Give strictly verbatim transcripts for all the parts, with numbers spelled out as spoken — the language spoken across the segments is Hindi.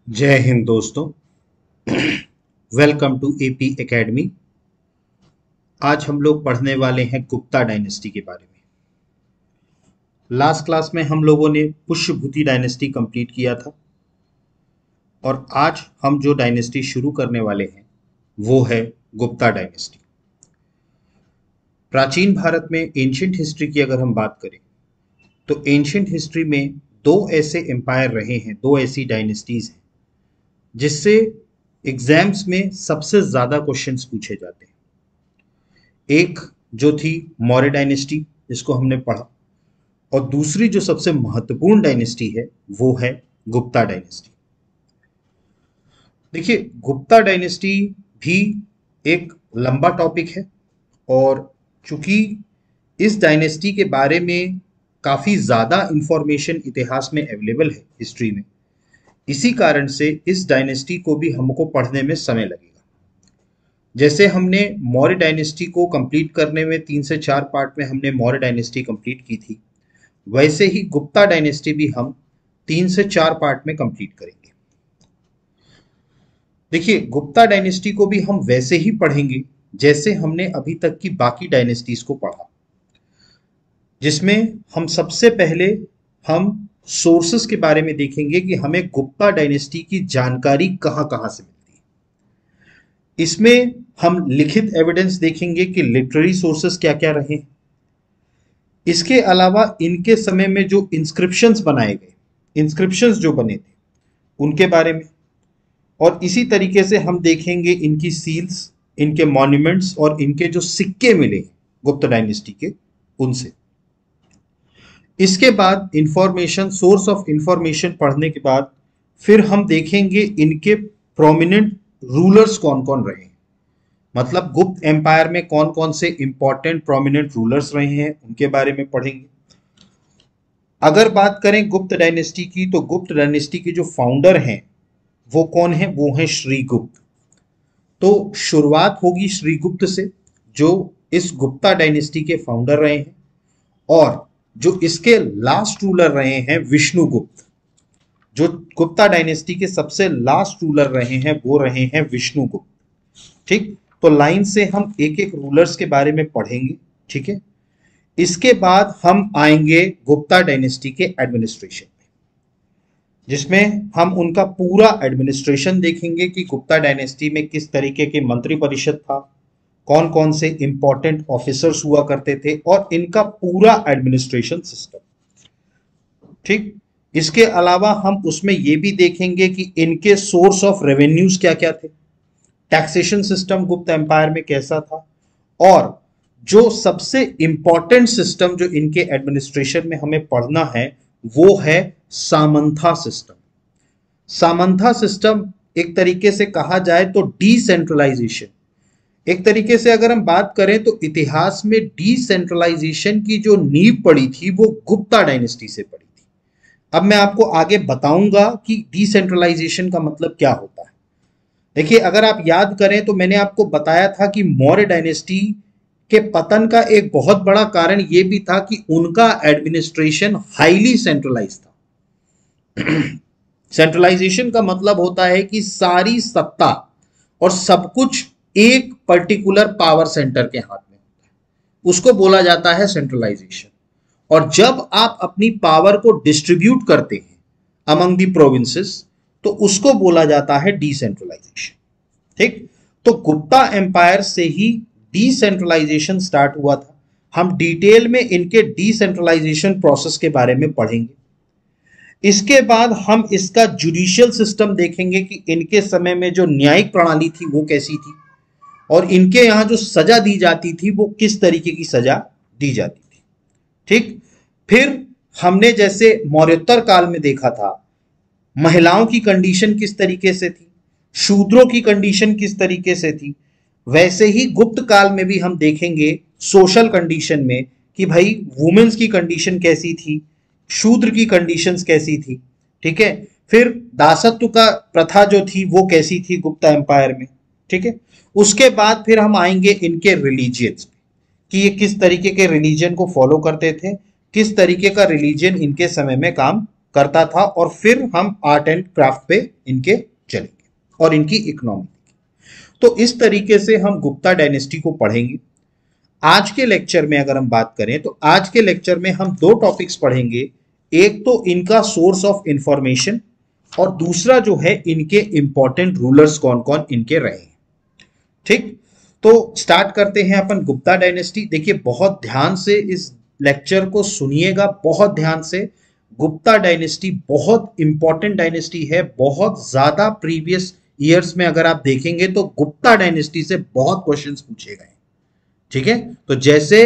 जय हिंद दोस्तों। Welcome to AP academy. आज हम लोग पढ़ने वाले हैं गुप्ता डायनेस्टी के बारे में। लास्ट क्लास में हम लोगों ने पुष्यभूति डायनेस्टी कंप्लीट किया था और आज हम जो डायनेस्टी शुरू करने वाले हैं वो है गुप्ता डायनेस्टी। प्राचीन भारत में एंशिएंट हिस्ट्री की अगर हम बात करें तो एंशिएंट हिस्ट्री में दो ऐसे एम्पायर रहे हैं, दो ऐसी डायनेस्टीज हैं जिससे एग्जाम्स में सबसे ज्यादा क्वेश्चंस पूछे जाते हैं। एक जो थी मौर्य डायनेस्टी जिसको हमने पढ़ा, और दूसरी जो सबसे महत्वपूर्ण डायनेस्टी है वो है गुप्ता डायनेस्टी। देखिए, गुप्ता डायनेस्टी भी एक लंबा टॉपिक है और चूंकि इस डायनेस्टी के बारे में काफी ज्यादा इंफॉर्मेशन इतिहास में अवेलेबल है हिस्ट्री में, इसी कारण से इस डायनेस्टी को भी हमको पढ़ने में समय लगेगा। जैसे हमने मौर्य डायनेस्टी को कंप्लीट करने में तीन से चार पार्ट में हमने मौर्य डायनेस्टी कंप्लीट की थी, वैसे ही गुप्ता डायनेस्टी भी हम तीन से चार पार्ट में कंप्लीट करेंगे। देखिए, गुप्ता डायनेस्टी को भी हम वैसे ही पढ़ेंगे जैसे हमने अभी तक की बाकी डायनेस्टीज को पढ़ा, जिसमें हम सबसे पहले हम सोर्सेस के बारे में देखेंगे कि हमें गुप्ता डायनेस्टी की जानकारी कहां कहां से मिलती है। इसमें हम लिखित एविडेंस देखेंगे कि लिटरेरी सोर्सेस क्या क्या रहे। इसके अलावा इनके समय में जो इंस्क्रिप्शंस बनाए गए, इंस्क्रिप्शंस जो बने थे उनके बारे में, और इसी तरीके से हम देखेंगे इनकी सील्स, इनके मॉन्यूमेंट्स और इनके जो सिक्के मिले गुप्ता डायनेस्टी के उनसे। इसके बाद इंफॉर्मेशन, सोर्स ऑफ इंफॉर्मेशन पढ़ने के बाद फिर हम देखेंगे इनके प्रोमिनेंट रूलर्स कौन कौन रहे हैं, मतलब गुप्त एम्पायर में कौन कौन से इंपॉर्टेंट प्रोमिनेंट रूलर्स रहे हैं उनके बारे में पढ़ेंगे। अगर बात करें गुप्त डायनेस्टी की तो गुप्त डायनेस्टी के जो फाउंडर हैं वो कौन है, वो है श्रीगुप्त। तो शुरुआत होगी श्रीगुप्त से जो इस गुप्ता डायनेस्टी के फाउंडर रहे हैं, और जो इसके लास्ट रूलर रहे हैं विष्णुगुप्त। जो गुप्ता डायनेस्टी के सबसे लास्ट रूलर रहे हैं वो रहे हैं विष्णुगुप्त। ठीक, तो लाइन से हम एक एक रूलर्स के बारे में पढ़ेंगे। ठीक है, इसके बाद हम आएंगे गुप्ता डायनेस्टी के एडमिनिस्ट्रेशन में, जिसमें हम उनका पूरा एडमिनिस्ट्रेशन देखेंगे कि गुप्ता डायनेस्टी में किस तरीके के मंत्री परिषद था, कौन कौन से इंपॉर्टेंट ऑफिसर्स हुआ करते थे, और इनका पूरा एडमिनिस्ट्रेशन सिस्टम। ठीक, इसके अलावा हम उसमें यह भी देखेंगे कि इनके सोर्स ऑफ रेवेन्यूज क्या क्या थे, टैक्सेशन सिस्टम गुप्त एम्पायर में कैसा था, और जो सबसे इंपॉर्टेंट सिस्टम जो इनके एडमिनिस्ट्रेशन में हमें पढ़ना है वो है सामंथा सिस्टम। सामंथा सिस्टम एक तरीके से कहा जाए तो डिसेंट्रलाइजेशन। एक तरीके से अगर हम बात करें तो इतिहास में डिसेंट्रलाइजेशन की जो नींव पड़ी थी वो गुप्ता डायनेस्टी से पड़ी थी। अब मैं आपको आगे बताऊंगा कि डिसेंट्रलाइजेशन का मतलब क्या होता है। देखिए, अगर आप याद करें तो मैंने आपको बताया था कि मौर्य डायनेस्टी के पतन का एक बहुत बड़ा कारण यह भी था कि उनका एडमिनिस्ट्रेशन हाईली सेंट्रलाइज था। सेंट्रलाइजेशन का मतलब होता है कि सारी सत्ता और सब कुछ एक पर्टिकुलर पावर सेंटर के हाथ में होता है, उसको बोला जाता है सेंट्रलाइजेशन। और जब आप अपनी पावर को डिस्ट्रीब्यूट करते हैं अमंग दी प्रोविंसेस तो उसको बोला जाता है डिसेंट्रलाइजेशन। ठीक, तो गुप्ता एम्पायर से ही डिसेंट्रलाइजेशन स्टार्ट हुआ था। हम डिटेल में इनके डिसेंट्रलाइजेशन प्रोसेस के बारे में पढ़ेंगे। इसके बाद हम इसका जुडिशियल सिस्टम देखेंगे कि इनके समय में जो न्यायिक प्रणाली थी वो कैसी थी, और इनके यहां जो सजा दी जाती थी वो किस तरीके की सजा दी जाती थी। ठीक, फिर हमने जैसे मौर्योत्तर काल में देखा था महिलाओं की कंडीशन किस तरीके से थी, शूद्रों की कंडीशन किस तरीके से थी, वैसे ही गुप्त काल में भी हम देखेंगे सोशल कंडीशन में कि भाई वुमेन्स की कंडीशन कैसी थी, शूद्र की कंडीशंस कैसी थी। ठीक है, फिर दासत्व का प्रथा जो थी वो कैसी थी गुप्ता एम्पायर में। ठीक है, उसके बाद फिर हम आएंगे इनके रिलीजियंस कि ये किस तरीके के रिलीजन को फॉलो करते थे, किस तरीके का रिलीजन इनके समय में काम करता था और फिर हम आर्ट एंड क्राफ्ट पे इनके चलेंगे और इनकी इकोनॉमी। तो इस तरीके से हम गुप्ता डायनेस्टी को पढ़ेंगे। आज के लेक्चर में अगर हम बात करें तो आज के लेक्चर में हम दो टॉपिक्स पढ़ेंगे, एक तो इनका सोर्स ऑफ इंफॉर्मेशन और दूसरा जो है इनके इंपॉर्टेंट रूलर्स कौन कौन इनके रहे हैं। ठीक, तो स्टार्ट करते हैं अपन गुप्ता डायनेस्टी। देखिए बहुत ध्यान से इस लेक्चर को सुनिएगा, बहुत ध्यान से। गुप्ता डायनेस्टी बहुत इंपॉर्टेंट डायनेस्टी है, बहुत ज्यादा प्रीवियस ईयर्स में अगर आप देखेंगे तो गुप्ता डायनेस्टी से बहुत क्वेश्चंस पूछे गए। ठीक है, तो जैसे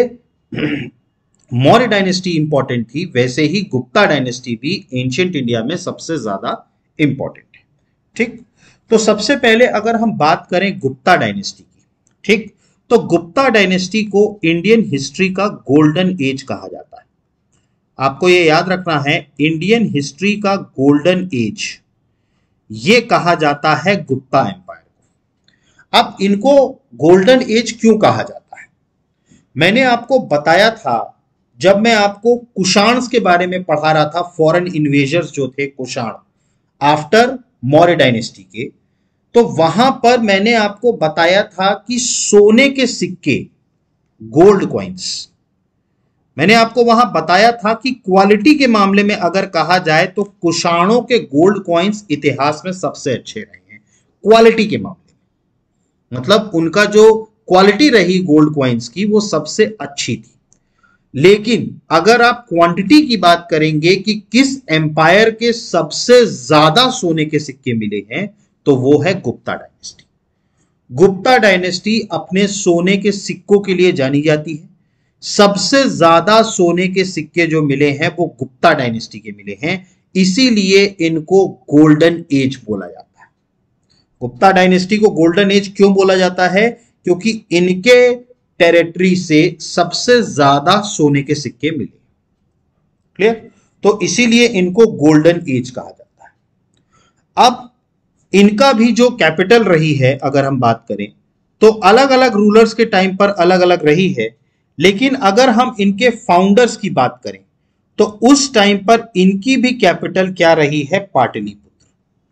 मौर्य डायनेस्टी इंपॉर्टेंट थी वैसे ही गुप्ता डायनेस्टी भी एंशिएंट इंडिया में सबसे ज्यादा इंपॉर्टेंट है। ठीक, तो सबसे पहले अगर हम बात करें गुप्ता डायनेस्टी की, ठीक, तो गुप्ता डायनेस्टी को इंडियन हिस्ट्री का गोल्डन एज कहा जाता है। आपको यह याद रखना है, इंडियन हिस्ट्री का गोल्डन एज ये कहा जाता है गुप्ता एम्पायर को। अब इनको गोल्डन एज क्यों कहा जाता है, मैंने आपको बताया था जब मैं आपको कुषाण्स के बारे में पढ़ा रहा था, फॉरेन इन्वेजर्स जो थे कुषाण आफ्टर मौर्य डायनेस्टी के, तो वहां पर मैंने आपको बताया था कि सोने के सिक्के, गोल्ड कॉइन्स, मैंने आपको वहां बताया था कि क्वालिटी के मामले में अगर कहा जाए तो कुषाणों के गोल्ड कॉइन्स इतिहास में सबसे अच्छे रहे हैं क्वालिटी के मामले में। मतलब उनका जो क्वालिटी रही गोल्ड कॉइन्स की वो सबसे अच्छी थी। लेकिन अगर आप क्वांटिटी की बात करेंगे कि किस एम्पायर के सबसे ज्यादा सोने के सिक्के मिले हैं तो वो है गुप्ता डायनेस्टी। गुप्ता डायनेस्टी अपने सोने के सिक्कों के लिए जानी जाती है। सबसे ज्यादा सोने के सिक्के जो मिले हैं वो गुप्ता डायनेस्टी के मिले हैं, इसीलिए इनको गोल्डन एज बोला जाता है। गुप्ता डायनेस्टी को गोल्डन एज क्यों बोला जाता है, क्योंकि इनके टेरिटरी से सबसे ज्यादा सोने के सिक्के मिले। क्लियर, तो इसीलिए इनको गोल्डन एज कहा जाता है। अब इनका भी जो कैपिटल रही है अगर हम बात करें तो अलग अलग रूलर्स के टाइम पर अलग अलग रही है, लेकिन अगर हम इनके फाउंडर्स की बात करें तो उस टाइम पर इनकी भी कैपिटल क्या रही है, पाटलिपुत्र।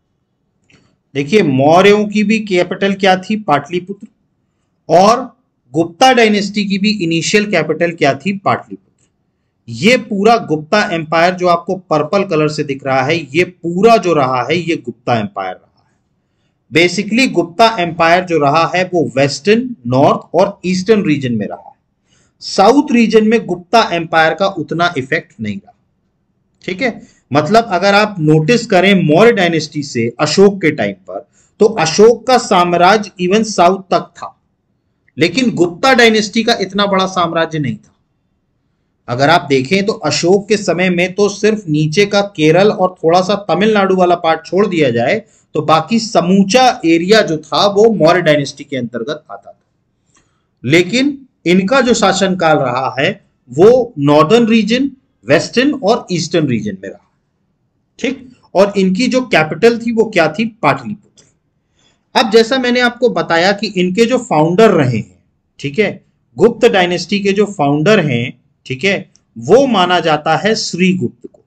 देखिए मौर्यों की भी कैपिटल क्या थी, पाटलिपुत्र, और गुप्ता डायनेस्टी की भी इनिशियल कैपिटल क्या थी, पाटलिपुत्र। ये पूरा गुप्ता एम्पायर जो आपको पर्पल कलर से दिख रहा है, ये पूरा जो रहा है ये गुप्ता एम्पायर रहा है। बेसिकली गुप्ता एम्पायर जो रहा है वो वेस्टर्न, नॉर्थ और ईस्टर्न रीजन में रहा है। साउथ रीजन में गुप्ता एम्पायर का उतना इफेक्ट नहीं रहा। ठीक है, मतलब अगर आप नोटिस करें मौर्य डायनेस्टी से अशोक के टाइम पर तो अशोक का साम्राज्य इवन साउथ तक था, लेकिन गुप्ता डायनेस्टी का इतना बड़ा साम्राज्य नहीं था। अगर आप देखें तो अशोक के समय में तो सिर्फ नीचे का केरल और थोड़ा सा तमिलनाडु वाला पार्ट छोड़ दिया जाए तो बाकी समूचा एरिया जो था वो मौर्य डायनेस्टी के अंतर्गत आता था। लेकिन इनका जो शासनकाल रहा है वो नॉर्दर्न रीजन, वेस्टर्न और ईस्टर्न रीजन में रहा। ठीक, और इनकी जो कैपिटल थी वो क्या थी, पाटलिपुत्र। अब जैसा मैंने आपको बताया कि इनके जो फाउंडर रहे हैं, ठीक है, गुप्त डायनेस्टी के जो फाउंडर हैं, ठीक है, वो माना जाता है श्रीगुप्त को।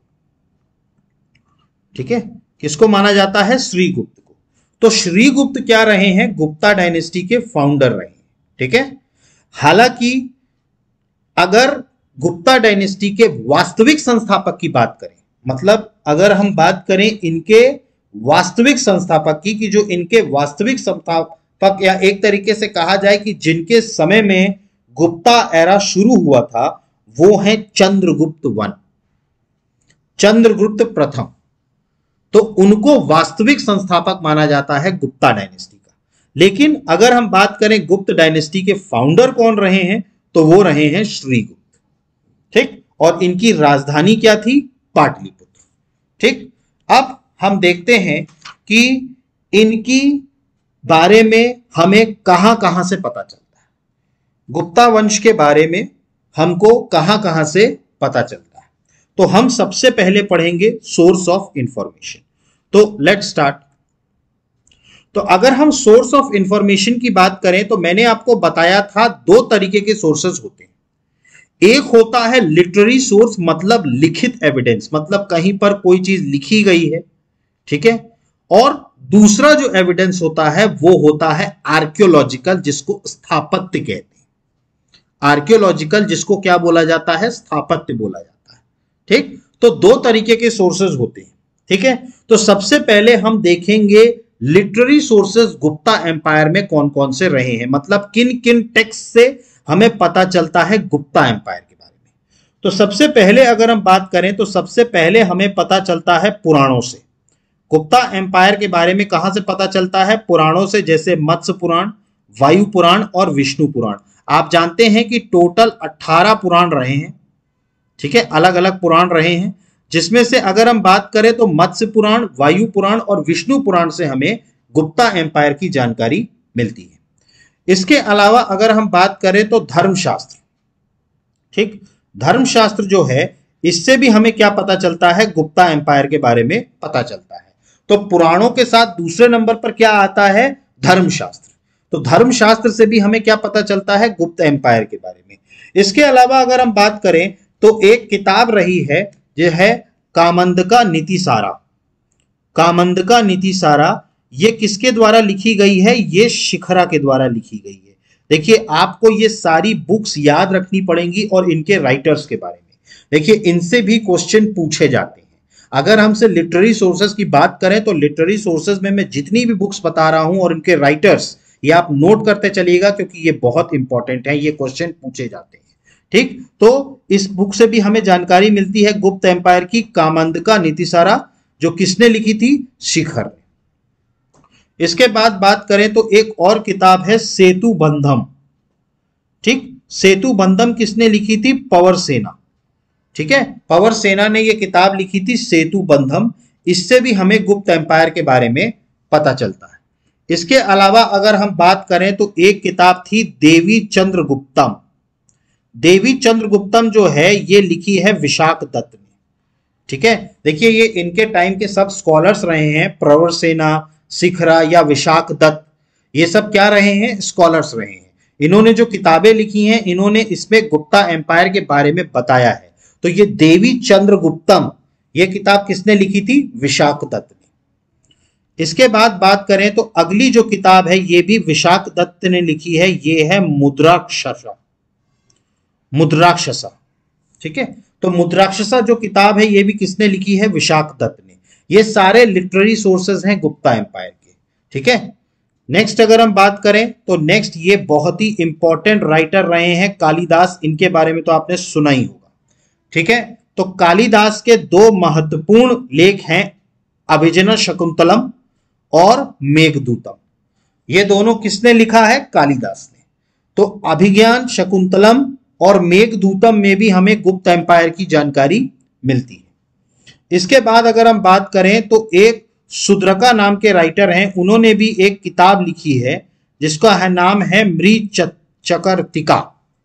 ठीक है, किसको माना जाता है, श्रीगुप्त को। तो श्रीगुप्त क्या रहे हैं, गुप्ता डायनेस्टी के फाउंडर रहे हैं। ठीक है, हालांकि अगर गुप्ता डायनेस्टी के वास्तविक संस्थापक की बात करें, मतलब अगर हम बात करें इनके वास्तविक संस्थापक की, कि जो इनके वास्तविक संस्थापक या एक तरीके से कहा जाए कि जिनके समय में गुप्ता एरा शुरू हुआ था, वो हैं चंद्रगुप्त वन, चंद्रगुप्त प्रथम। तो उनको वास्तविक संस्थापक माना जाता है गुप्ता डायनेस्टी का। लेकिन अगर हम बात करें गुप्त डायनेस्टी के फाउंडर कौन रहे हैं तो वो रहे हैं श्रीगुप्त। ठीक, और इनकी राजधानी क्या थी, पाटलिपुत्र। ठीक, अब हम देखते हैं कि इनकी बारे में हमें कहां कहां से पता चलता है, गुप्ता वंश के बारे में हमको कहां कहां से पता चलता है। तो हम सबसे पहले पढ़ेंगे सोर्स ऑफ इंफॉर्मेशन। तो लेट्स स्टार्ट। तो अगर हम सोर्स ऑफ इंफॉर्मेशन की बात करें तो मैंने आपको बताया था दो तरीके के सोर्सेज होते हैं। एक होता है लिटरेरी सोर्स, मतलब लिखित एविडेंस, मतलब कहीं पर कोई चीज लिखी गई है, ठीक है। और दूसरा जो एविडेंस होता है वो होता है आर्कियोलॉजिकल, जिसको स्थापत्य कहते हैं। आर्कियोलॉजिकल जिसको क्या बोला जाता है, स्थापत्य बोला जाता है, ठीक। तो दो तरीके के सोर्सेज होते हैं, ठीक है। तो सबसे पहले हम देखेंगे लिटरेरी सोर्सेज गुप्ता एम्पायर में कौन कौन से रहे हैं, मतलब किन किन टेक्स्ट से हमें पता चलता है गुप्ता एम्पायर के बारे में। तो सबसे पहले अगर हम बात करें तो सबसे पहले हमें पता चलता है पुराणों से। गुप्ता एम्पायर के बारे में कहां से पता चलता है, पुराणों से, जैसे मत्स्य पुराण, वायु पुराण और विष्णु पुराण। आप जानते हैं कि टोटल अठारह पुराण रहे हैं, ठीक है, अलग अलग पुराण रहे हैं, जिसमें से अगर हम बात करें तो मत्स्य पुराण, वायु पुराण और विष्णु पुराण से हमें गुप्ता एम्पायर की जानकारी मिलती है। इसके अलावा अगर हम बात करें तो धर्मशास्त्र, ठीक, धर्मशास्त्र जो है इससे भी हमें क्या पता चलता है, गुप्ता एम्पायर के बारे में पता चलता है। तो पुराणों के साथ दूसरे नंबर पर क्या आता है, धर्मशास्त्र। तो धर्मशास्त्र से भी हमें क्या पता चलता है, गुप्त एम्पायर के बारे में। इसके अलावा अगर हम बात करें तो एक किताब रही है जो है कामंदका नीतिसारा। कामंदका नीतिसारा ये किसके द्वारा लिखी गई है, ये शिखरा के द्वारा लिखी गई है। देखिए आपको ये सारी बुक्स याद रखनी पड़ेंगी और इनके राइटर्स के बारे में। देखिए इनसे भी क्वेश्चन पूछे जाते हैं। अगर हमसे लिटरेरी सोर्सेज की बात करें तो लिटरेरी सोर्सेज में मैं जितनी भी बुक्स बता रहा हूं और इनके राइटर्स, ये आप नोट करते चलिएगा क्योंकि ये बहुत इंपॉर्टेंट है, ये क्वेश्चन पूछे जाते हैं, ठीक। तो इस बुक से भी हमें जानकारी मिलती है गुप्त एम्पायर की, कामंदका नीतिसारा, जो किसने लिखी थी, शिखर ने। इसके बाद बात करें तो एक और किताब है सेतु बंधम, ठीक। सेतु बंधम किसने लिखी थी, पवर सेना, ठीक है, पवर सेना ने यह किताब लिखी थी सेतु बंधम। इससे भी हमें गुप्त एम्पायर के बारे में पता चलता है। इसके अलावा अगर हम बात करें तो एक किताब थी देवी चंद्रगुप्तम। देवी चंद्रगुप्तम जो है ये लिखी है विशाख दत्त ने, ठीक है। देखिए ये इनके टाइम के सब स्कॉलर्स रहे हैं, प्रवर सेना, शिखरा या विशाख दत्त, ये सब क्या रहे हैं, स्कॉलर्स रहे हैं। इन्होंने जो किताबें लिखी हैं इन्होंने इसमें गुप्ता एम्पायर के बारे में बताया है। तो ये देवी चंद्रगुप्तम, ये किताब किसने लिखी थी, विशाख दत्त ने। इसके बाद बात करें तो अगली जो किताब है ये भी विशाख दत्त ने लिखी है, ये है मुद्राक्षसा, मुद्राक्षसा, ठीक है। तो मुद्राक्षसा जो किताब है ये भी किसने लिखी है, विशाख दत्त ने। ये सारे लिटरेरी सोर्सेज हैं गुप्ता एम्पायर के, ठीक है। नेक्स्ट अगर हम बात करें तो नेक्स्ट ये बहुत ही इंपॉर्टेंट राइटर रहे हैं कालिदास, इनके बारे में तो आपने सुना ही होगा, ठीक है। तो कालिदास के दो महत्वपूर्ण लेख हैं अभिज्ञान शकुंतलम और मेघदूतम। ये दोनों किसने लिखा है, कालिदास ने। तो अभिज्ञान शकुंतलम और मेघदूतम में भी हमें गुप्त एम्पायर की जानकारी मिलती है। इसके बाद अगर हम बात करें तो एक शूद्रका नाम के राइटर हैं, उन्होंने भी एक किताब लिखी है जिसका है नाम है मृचकर्तिका,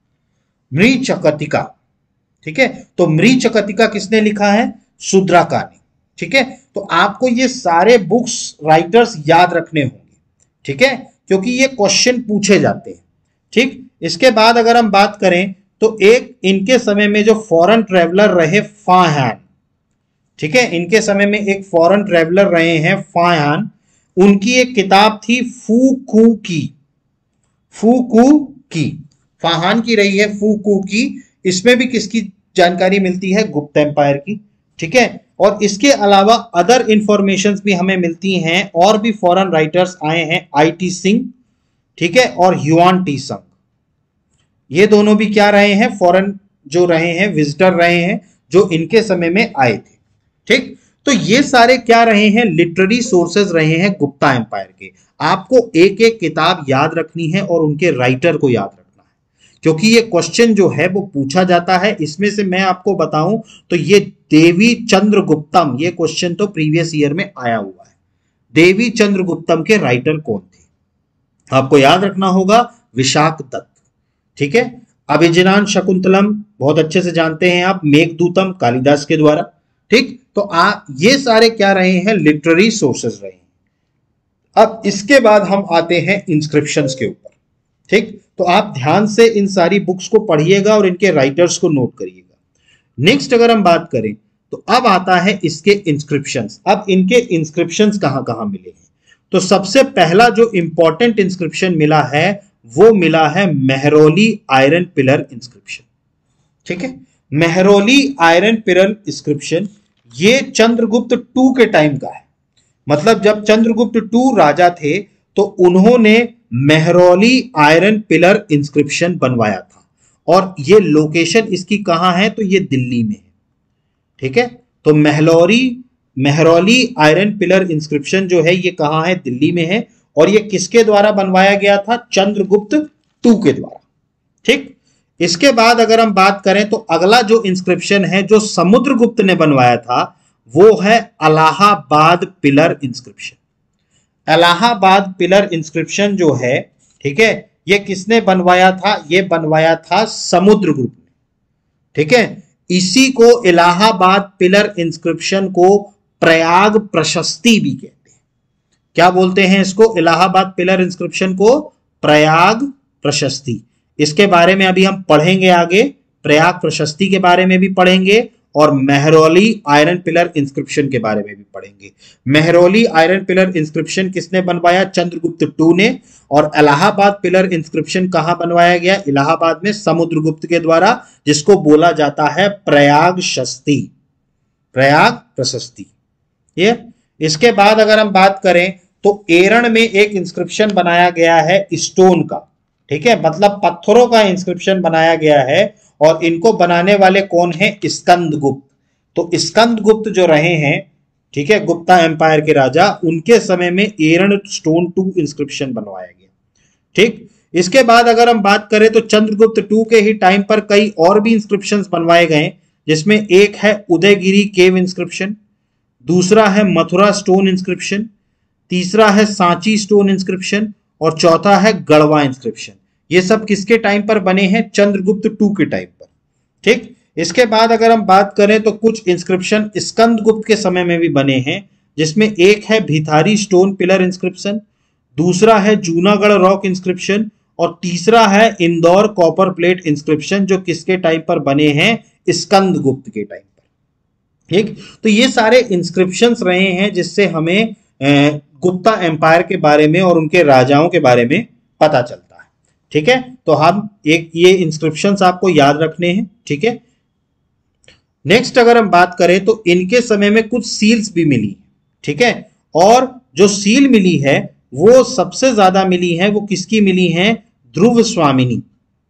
मृचकर्तिका, ठीक है। तो मृचकर्तिका किसने लिखा है, शूद्रका ने, ठीक है। तो आपको ये सारे बुक्स राइटर्स याद रखने होंगे, ठीक है, क्योंकि ये क्वेश्चन पूछे जाते हैं, ठीक। इसके बाद अगर हम बात करें तो एक इनके समय में जो फॉरेन ट्रेवलर रहे फाहान, ठीक है, इनके समय में एक फॉरेन ट्रेवलर रहे हैं फाहान, उनकी एक किताब थी फू कू की, फू कू की, फाहान की रही है फू कू की। इसमें भी किसकी जानकारी मिलती है, गुप्त एम्पायर की, ठीक है। और इसके अलावा अदर इंफॉर्मेशंस भी हमें मिलती हैं, और भी फॉरेन राइटर्स आए हैं, आई टी सिंह, ठीक है, और ह्युआन टी संग। ये दोनों भी क्या रहे हैं, फॉरेन जो रहे हैं, विजिटर रहे हैं, जो इनके समय में आए थे, ठीक। तो ये सारे क्या रहे हैं, लिटरेरी सोर्सेज रहे हैं गुप्ता एम्पायर के। आपको एक एक किताब याद रखनी है और उनके राइटर को याद रखना है, क्योंकि ये क्वेश्चन जो है वो पूछा जाता है। इसमें से मैं आपको बताऊं तो ये देवी चंद्रगुप्तम, ये क्वेश्चन तो प्रीवियस ईयर में आया हुआ है। देवी चंद्रगुप्तम के राइटर कौन थे, आपको याद रखना होगा, विशाख दत्त, ठीक है। अभिज्ञान शकुंतलम बहुत अच्छे से जानते हैं आप, मेघदूतम कालिदास के द्वारा, ठीक। तो आ ये सारे क्या रहे हैं, लिटरेरी सोर्सेज रहे हैं। अब इसके बाद हम आते हैं इंस्क्रिप्शंस के ऊपर, ठीक, तो आप ध्यान से इन सारी बुक्स को पढ़िएगा और इनके राइटर्स को नोट करिएगा। नेक्स्ट अगर हम बात करें तो अब आता है इसके इंस्क्रिप्शंस। अब इनके इंस्क्रिप्शंस कहां कहां मिले हैं, तो सबसे पहला जो इंपॉर्टेंट इंस्क्रिप्शन मिला है वो मिला है मेहरौली आयरन पिलर इंस्क्रिप्शन। ठीक है, मेहरौली आयरन पिलर इंस्क्रिप्शन ये चंद्रगुप्त टू के टाइम का है। मतलब जब चंद्रगुप्त टू राजा थे तो उन्होंने मेहरौली आयरन पिलर इंस्क्रिप्शन बनवाया था, और ये लोकेशन इसकी कहां है, तो ये दिल्ली में है। ठीक है, तो Mehrauli Mehrauli iron pillar inscription जो है ये कहां है, दिल्ली में है, और ये किसके द्वारा बनवाया गया था, चंद्रगुप्त टू के द्वारा। ठीक, इसके बाद अगर हम बात करें तो अगला जो इंस्क्रिप्शन है जो समुद्रगुप्त ने बनवाया था वो है Allahabad pillar inscription. Allahabad pillar inscription जो है, ठीक है, ये किसने बनवाया था, ये बनवाया था समुद्रगुप्त ने। ठीक है, इसी को इलाहाबाद पिलर इंस्क्रिप्शन को प्रयाग प्रशस्ति भी कहते हैं। क्या बोलते हैं इसको, इलाहाबाद पिलर इंस्क्रिप्शन को प्रयाग प्रशस्ति। इसके बारे में अभी हम पढ़ेंगे आगे, प्रयाग प्रशस्ति के बारे में भी पढ़ेंगे और मेहरौली आयरन पिलर इंस्क्रिप्शन के बारे में भी पढ़ेंगे। मेहरौली आयरन पिलर इंस्क्रिप्शन किसने बनवाया, चंद्रगुप्त टू ने, और इलाहाबाद पिलर इंस्क्रिप्शन कहां बनवाया गया, इलाहाबाद में, समुद्रगुप्त के द्वारा, जिसको बोला जाता है प्रयाग शस्ति, प्रयाग प्रशस्ति। ये इसके बाद अगर हम बात करें तो एरण में एक इंस्क्रिप्शन बनाया गया है स्टोन का। ठीक है, मतलब पत्थरों का इंस्क्रिप्शन बनाया गया है, और इनको बनाने वाले कौन है, स्कंदगुप्त। तो स्कंदगुप्त जो रहे हैं, ठीक है, गुप्ता एम्पायर के राजा, उनके समय में एरण स्टोन टू इंस्क्रिप्शन बनवाया गया। ठीक, इसके बाद अगर हम बात करें तो चंद्रगुप्त टू के ही टाइम पर कई और भी इंस्क्रिप्शंस बनवाए गए, जिसमें एक है उदयगिरी केव इंस्क्रिप्शन, दूसरा है मथुरा स्टोन इंस्क्रिप्शन, तीसरा है सांची स्टोन इंस्क्रिप्शन, और चौथा है गढ़वा इंस्क्रिप्शन। ये सब किसके टाइम पर बने हैं, चंद्रगुप्त टू के टाइम पर। ठीक, इसके बाद अगर हम बात करें तो कुछ इंस्क्रिप्शन स्कंदगुप्त के समय में भी बने हैं, जिसमें एक है भिथारी स्टोन पिलर इंस्क्रिप्शन, दूसरा है जूनागढ़ रॉक इंस्क्रिप्शन, और तीसरा है इंदौर कॉपर प्लेट इंस्क्रिप्शन, जो किसके टाइम पर बने हैं, स्कंदगुप्त के टाइम पर। ठीक, तो ये सारे इंस्क्रिप्शंस रहे हैं जिससे हमें गुप्ता एम्पायर के बारे में और उनके राजाओं के बारे में पता चलता है। ठीक है, तो हम एक ये इंस्क्रिप्शंस आपको याद रखने हैं। ठीक है, नेक्स्ट अगर हम बात करें तो इनके समय में कुछ सील्स भी मिली। ठीक है, और जो सील मिली है वो सबसे ज्यादा मिली है, वो किसकी मिली है, ध्रुव स्वामिनी।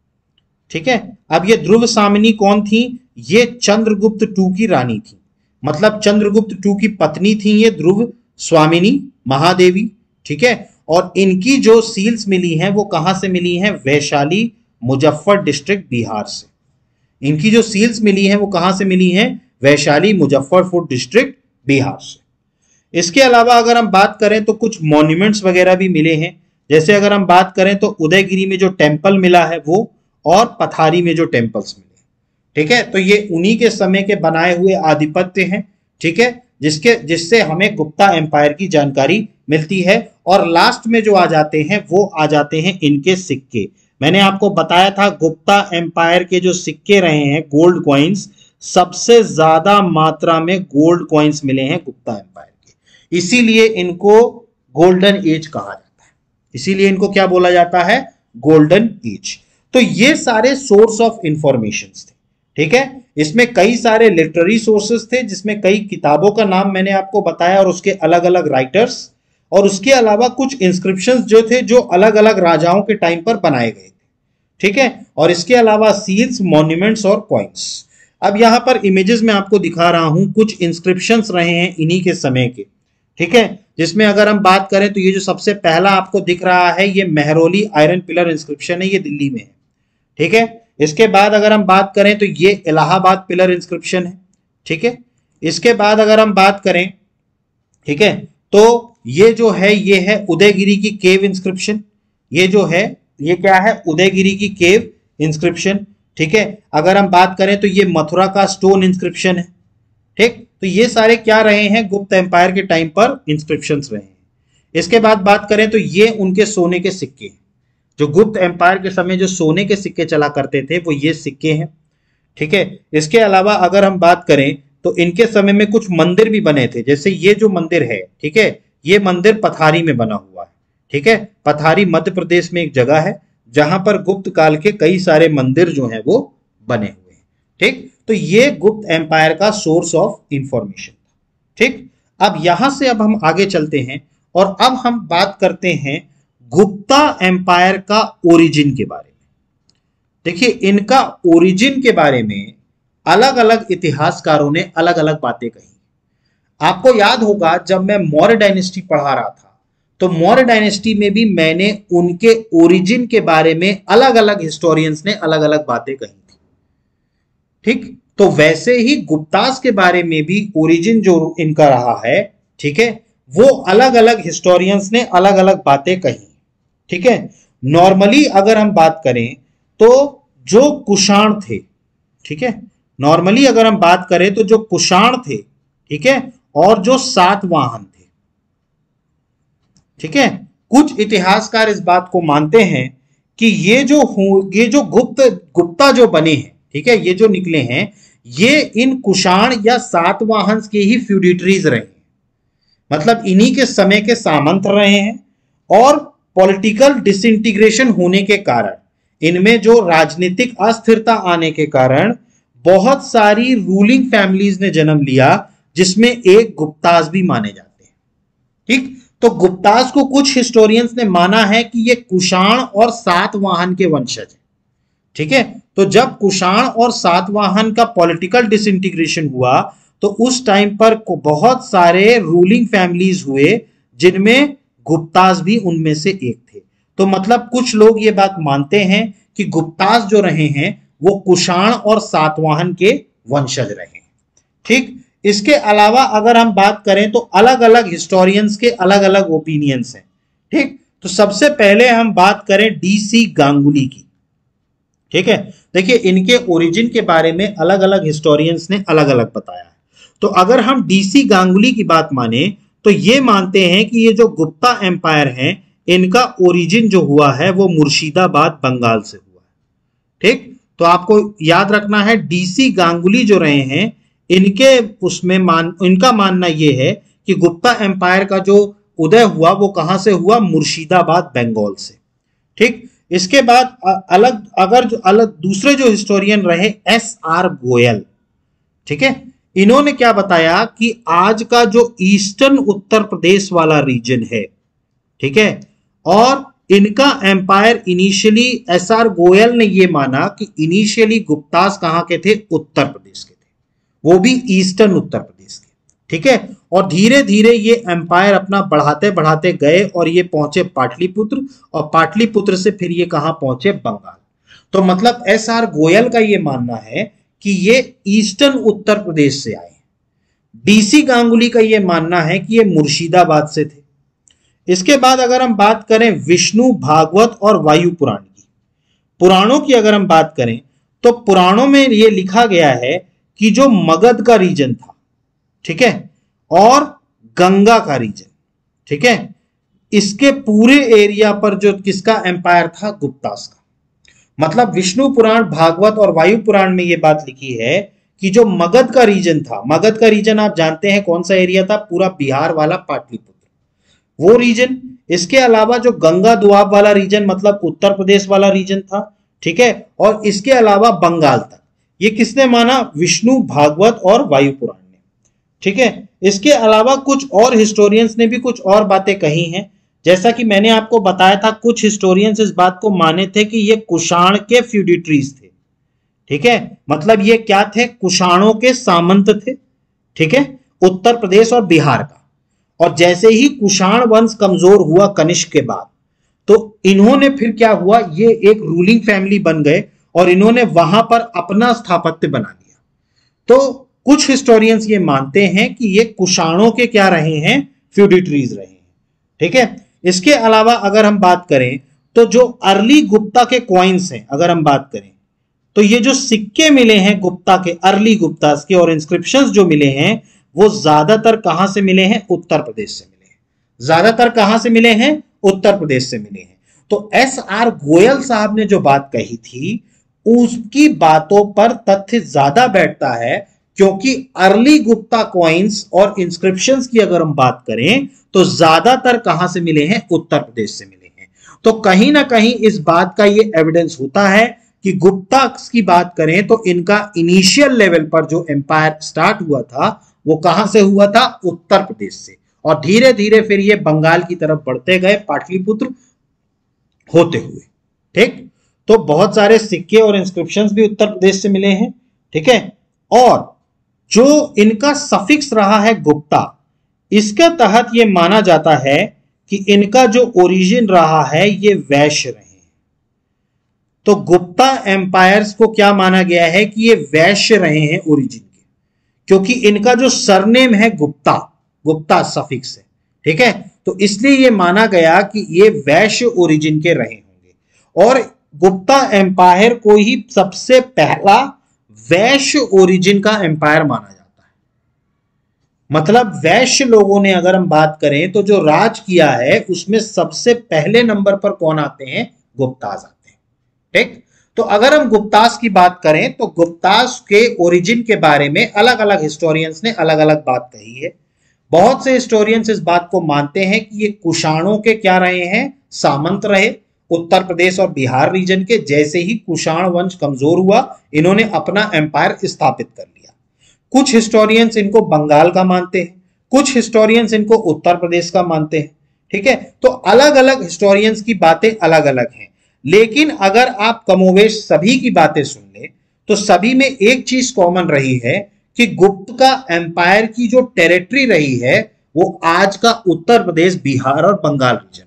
ठीक है, अब ये ध्रुव स्वामिनी कौन थी, ये चंद्रगुप्त टू की रानी थी, मतलब चंद्रगुप्त टू की पत्नी थी ये ध्रुव स्वामिनी महादेवी। ठीक है, और इनकी जो सील्स मिली हैं वो कहां से मिली हैं, वैशाली मुजफ्फर डिस्ट्रिक्ट बिहार से। इनकी जो सील्स मिली हैं वो कहां से मिली हैं, वैशाली मुजफ्फरपुर डिस्ट्रिक्ट बिहार से। इसके अलावा अगर हम बात करें तो कुछ मॉन्यूमेंट्स वगैरह भी मिले हैं, जैसे अगर हम बात करें तो उदयगिरी में जो टेम्पल मिला है वो, और पथारी में जो टेम्पल्स मिले। ठीक है, तो ये उन्हीं के समय के बनाए हुए आधिपत्य हैं। ठीक है, जिसके जिससे हमें गुप्ता एम्पायर की जानकारी मिलती है। और लास्ट में जो आ जाते हैं वो आ जाते हैं इनके सिक्के। मैंने आपको बताया था गुप्ता एम्पायर के जो सिक्के रहे हैं, गोल्ड कॉइन्स, सबसे ज्यादा मात्रा में गोल्ड कॉइन्स मिले हैं गुप्ता एम्पायर के, इसीलिए इनको गोल्डन एज कहा जाता है। इसीलिए इनको क्या बोला जाता है, गोल्डन एज। तो ये सारे सोर्स ऑफ इंफॉर्मेशन थे। ठीक है, इसमें कई सारे लिटरेरी सोर्सेस थे, जिसमें कई किताबों का नाम मैंने आपको बताया और उसके अलग अलग राइटर्स, और उसके अलावा कुछ इंस्क्रिप्शंस जो थे जो अलग अलग राजाओं के टाइम पर बनाए गए थे। ठीक है, और इसके अलावा सील्स, मॉन्यूमेंट्स और कॉइन्स। अब यहां पर इमेजेस में आपको दिखा रहा हूं, कुछ इंस्क्रिप्शंस रहे हैं इन्हीं के समय के। ठीक है, जिसमें अगर हम बात करें तो ये जो सबसे पहला आपको दिख रहा है ये मेहरौली आयरन पिलर इंस्क्रिप्शन है, ये दिल्ली में है। ठीक है, इसके बाद अगर हम बात करें तो ये इलाहाबाद पिलर इंस्क्रिप्शन है। ठीक है, इसके बाद अगर हम बात करें, ठीक है, तो ये जो है ये है उदयगिरी की केव इंस्क्रिप्शन। ये जो है ये क्या है, उदयगिरी की केव इंस्क्रिप्शन। ठीक है, अगर हम बात करें तो ये मथुरा का स्टोन इंस्क्रिप्शन है। ठीक, तो ये सारे क्या रहे हैं, गुप्त एम्पायर के टाइम पर इंस्क्रिप्शंस रहे हैं। इसके बाद बात करें तो ये उनके सोने के सिक्के। जो गुप्त एम्पायर के समय जो सोने के सिक्के चला करते थे वो ये सिक्के हैं, ठीक है। इसके अलावा अगर हम बात करें तो इनके समय में कुछ मंदिर भी बने थे, जैसे ये जो मंदिर है, ठीक है, ये मंदिर पथारी में बना हुआ है, ठीक है। पथारी मध्य प्रदेश में एक जगह है जहां पर गुप्त काल के कई सारे मंदिर जो हैं वो बने हुए हैं, ठीक। तो ये गुप्त एम्पायर का सोर्स ऑफ इंफॉर्मेशन, ठीक। अब यहां से अब हम आगे चलते हैं और अब हम बात करते हैं गुप्ता एम्पायर का ओरिजिन के बारे में। देखिए, इनका ओरिजिन के बारे में अलग अलग इतिहासकारों ने अलग अलग बातें कही। आपको याद होगा जब मैं मौर्य डायनेस्टी पढ़ा रहा था तो मौर्य डायनेस्टी में भी मैंने उनके ओरिजिन के बारे में अलग अलग हिस्टोरियंस ने अलग अलग बातें कही थी, ठीक। तो वैसे ही गुप्तास के बारे में भी ओरिजिन जो इनका रहा है, ठीक है, वो अलग अलग हिस्टोरियंस ने अलग अलग बातें कही, ठीक है। नॉर्मली अगर हम बात करें तो जो कुषाण थे, ठीक है, नॉर्मली अगर हम बात करें तो जो कुषाण थे, ठीक है, और जो सातवाहन थे, ठीक है, कुछ इतिहासकार इस बात को मानते हैं कि ये जो ये जो गुप्त गुप्ता जो बने हैं, ठीक है, ये जो निकले हैं, ये इन कुषाण या सातवाहन के ही फ्यूडिटरीज रहे हैं, मतलब इन्हीं के समय के सामंत रहे हैं। और पॉलिटिकल डिसइंटीग्रेशन होने के कारण, इनमें जो राजनीतिक अस्थिरता आने के कारण बहुत सारी रूलिंग फैमिलीज ने जन्म लिया, जिसमें एक गुप्तास भी माने जाते हैं, ठीक। तो गुप्तास को कुछ हिस्टोरियंस ने माना है कि ये कुषाण और सातवाहन के वंशज हैं, ठीक है। तो जब कुषाण और सातवाहन का पॉलिटिकल डिसइंटीग्रेशन हुआ तो उस टाइम पर बहुत सारे रूलिंग फैमिलीज हुए, जिनमें गुप्तास भी उनमें से एक थे। तो मतलब कुछ लोग ये बात मानते हैं कि गुप्तास जो रहे हैं वो कुषाण और सातवाहन के वंशज रहे हैं, ठीक। इसके अलावा अगर हम बात करें तो अलग अलग हिस्टोरियंस के अलग अलग ओपिनियंस हैं, ठीक। तो सबसे पहले हम बात करें डीसी गांगुली की, ठीक है। देखिए, इनके ओरिजिन के बारे में अलग अलग हिस्टोरियंस ने अलग अलग बताया है। तो अगर हम डीसी गांगुली की बात माने तो ये मानते हैं कि ये जो गुप्ता एम्पायर हैं, इनका ओरिजिन जो हुआ है वो मुर्शिदाबाद बंगाल से हुआ है, ठीक। तो आपको याद रखना है, डीसी गांगुली जो रहे हैं, इनके उसमें मान इनका मानना ये है कि गुप्ता एम्पायर का जो उदय हुआ वो कहां से हुआ, मुर्शिदाबाद बंगाल से, ठीक। इसके बाद अलग अगर जो अलग दूसरे जो हिस्टोरियन रहे एस आर गोयल, ठीक है, इन्होंने क्या बताया कि आज का जो ईस्टर्न उत्तर प्रदेश वाला रीजन है, ठीक है, और इनका empire initially S R Goyal ने यह माना कि इनिशियली गुप्तास कहां के थे, उत्तर प्रदेश के थे, वो भी ईस्टर्न उत्तर प्रदेश के, ठीक है। और धीरे धीरे ये एम्पायर अपना बढ़ाते बढ़ाते गए और ये पहुंचे पाटलिपुत्र, और पाटलिपुत्र से फिर ये कहां पहुंचे, बंगाल। तो मतलब एस आर गोयल का ये मानना है कि ये ईस्टर्न उत्तर प्रदेश से आए। डीसी गांगुली का ये मानना है कि ये मुर्शिदाबाद से थे। इसके बाद अगर हम बात करें विष्णु भागवत और वायु पुराण की, पुराणों की अगर हम बात करें तो पुराणों में ये लिखा गया है कि जो मगध का रीजन था, ठीक है, और गंगा का रीजन, ठीक है, इसके पूरे एरिया पर जो किसका एम्पायर था, गुप्तास का। मतलब विष्णु पुराण, भागवत और वायु पुराण में यह बात लिखी है कि जो मगध का रीजन था, मगध का रीजन आप जानते हैं कौन सा एरिया था, पूरा बिहार वाला पाटलिपुत्र, वो रीजन। इसके अलावा जो गंगा दुआब वाला रीजन मतलब उत्तर प्रदेश वाला रीजन था, ठीक है, और इसके अलावा बंगाल तक। ये किसने माना, विष्णु, भागवत और वायु पुराण ने, ठीक है। इसके अलावा कुछ और हिस्टोरियंस ने भी कुछ और बातें कही हैं, जैसा कि मैंने आपको बताया था, कुछ हिस्टोरियंस इस बात को माने थे कि ये कुषाण के फ्यूडिटरीज थे, ठीक है, मतलब ये क्या थे, कुषाणों के सामंत थे, ठीक है, उत्तर प्रदेश और बिहार का। और जैसे ही कुषाण वंश कमजोर हुआ कनिष्क के बाद, तो इन्होंने फिर क्या हुआ, ये एक रूलिंग फैमिली बन गए और इन्होंने वहां पर अपना स्थापत्य बना लिया। तो कुछ हिस्टोरियंस ये मानते हैं कि ये कुषाणों के क्या रहे हैं, फ्यूडिटरीज रहे हैं, ठीक है। इसके अलावा अगर हम बात करें तो जो अर्ली गुप्ता के कॉइन्स हैं, अगर हम बात करें तो ये जो सिक्के मिले हैं गुप्ता के, अर्ली गुप्तास के, और इंस्क्रिप्शंस जो मिले हैं वो ज्यादातर कहां से मिले हैं, उत्तर प्रदेश से मिले हैं। ज्यादातर कहां से मिले हैं, उत्तर प्रदेश से मिले हैं। तो एस आर गोयल साहब ने जो बात कही थी उसकी बातों पर तथ्य ज्यादा बैठता है, क्योंकि अर्ली गुप्ता कॉइन्स और इंस्क्रिप्शंस की अगर हम बात करें तो ज्यादातर कहां से मिले हैं, उत्तर प्रदेश से मिले हैं। तो कहीं ना कहीं इस बात का ये एविडेंस होता है कि गुप्ता की बात करें तो इनका इनिशियल लेवल पर जो एम्पायर स्टार्ट हुआ था वो कहां से हुआ था, उत्तर प्रदेश से, और धीरे धीरे फिर ये बंगाल की तरफ बढ़ते गए पाटलिपुत्र होते हुए। ठीक, तो बहुत सारे सिक्के और इंस्क्रिप्शंस भी उत्तर प्रदेश से मिले हैं। ठीक है, और जो इनका सफिक्स रहा है गुप्ता, इसके तहत यह माना जाता है कि इनका जो ओरिजिन रहा है ये वैश्य रहे। तो गुप्ता एम्पायर्स को क्या माना गया है कि ये वैश्य रहे हैं ओरिजिन के, क्योंकि इनका जो सरनेम है गुप्ता, गुप्ता सफिक्स है। ठीक है, तो इसलिए ये माना गया कि ये वैश्य ओरिजिन के रहे होंगे, और गुप्ता एम्पायर को ही सबसे पहला वैश्य ओरिजिन का एम्पायर माना जाता है। मतलब वैश्य लोगों ने अगर हम बात करें तो जो राज किया है उसमें सबसे पहले नंबर पर कौन आते हैं, गुप्तास आते हैं। ठीक, तो अगर हम गुप्तास की बात करें तो गुप्तास के ओरिजिन के बारे में अलग अलग हिस्टोरियंस ने अलग अलग बात कही है। बहुत से हिस्टोरियंस इस बात को मानते हैं कि ये कुषाणों के क्या रहे हैं, सामंत रहे उत्तर प्रदेश और बिहार रीजन के। जैसे ही कुषाण वंश कमजोर हुआ इन्होंने अपना एम्पायर स्थापित कर लिया। कुछ हिस्टोरियंस इनको बंगाल का मानते हैं, कुछ हिस्टोरियंस इनको उत्तर प्रदेश का मानते हैं। ठीक है, तो अलग अलग हिस्टोरियंस की बातें अलग अलग हैं, लेकिन अगर आप कमोवेश सभी की बातें सुन ले तो सभी में एक चीज कॉमन रही है कि गुप्त का एम्पायर की जो टेरिटरी रही है वो आज का उत्तर प्रदेश, बिहार और बंगाल रीजन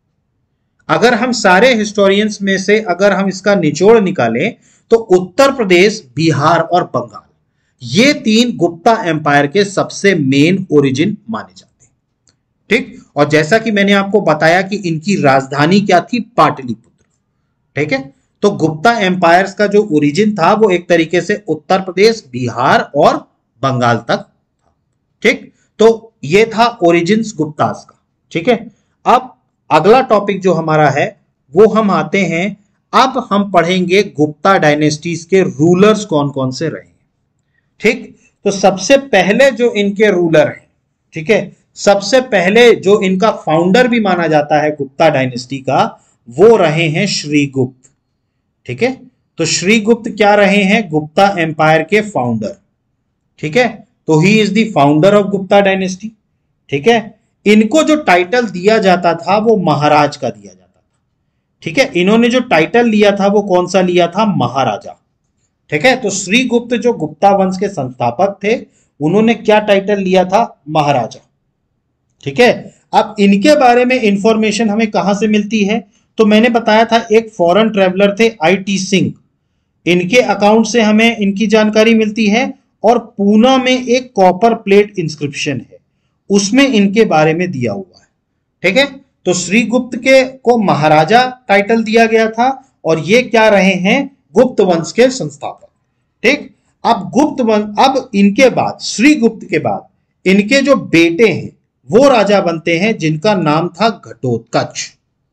रहा। अगर हम सारे हिस्टोरियंस में से अगर हम इसका निचोड़ निकालें तो उत्तर प्रदेश, बिहार और बंगाल ये तीन गुप्ता एम्पायर के सबसे मेन ओरिजिन माने जाते हैं। ठीक, और जैसा कि मैंने आपको बताया कि इनकी राजधानी क्या थी, पाटलिपुत्र। ठीक है, तो गुप्ता एम्पायर्स का जो ओरिजिन था वो एक तरीके से उत्तर प्रदेश, बिहार और बंगाल तक था। ठीक, तो ये था ओरिजिन्स गुप्तास का। ठीक है, अब अगला टॉपिक जो हमारा है वो हम आते हैं, अब हम पढ़ेंगे गुप्ता डायनेस्टीज के रूलर्स कौन कौन से रहे। ठीक, तो सबसे पहले जो इनके रूलर हैं, ठीक है, सबसे पहले जो इनका फाउंडर भी माना जाता है गुप्ता डायनेस्टी का, वो रहे हैं श्रीगुप्त। ठीक है, तो श्रीगुप्त क्या रहे हैं, गुप्ता एम्पायर के फाउंडर। ठीक है, तो he is the founder of Gupta dynasty. ठीक है, इनको जो टाइटल दिया जाता था वो महाराज का दिया जाता था। ठीक है, इन्होंने जो टाइटल लिया था वो कौन सा लिया था, महाराजा। ठीक है, तो श्रीगुप्त जो गुप्ता वंश के संस्थापक थे उन्होंने क्या टाइटल लिया था, महाराजा। ठीक है, अब इनके बारे में इंफॉर्मेशन हमें कहां से मिलती है, तो मैंने बताया था एक फॉरेन ट्रेवलर थे आई टी सिंह, इनके अकाउंट से हमें इनकी जानकारी मिलती है। और पूना में एक कॉपर प्लेट इंस्क्रिप्शन है उसमें इनके बारे में दिया हुआ है। ठीक है, तो श्रीगुप्त के को महाराजा टाइटल दिया गया था और ये क्या रहे हैं, गुप्त वंश के संस्थापक। ठीक, अब गुप्त वंश, अब इनके बाद श्रीगुप्त के बाद इनके जो बेटे हैं वो राजा बनते हैं जिनका नाम था घटोत्कच।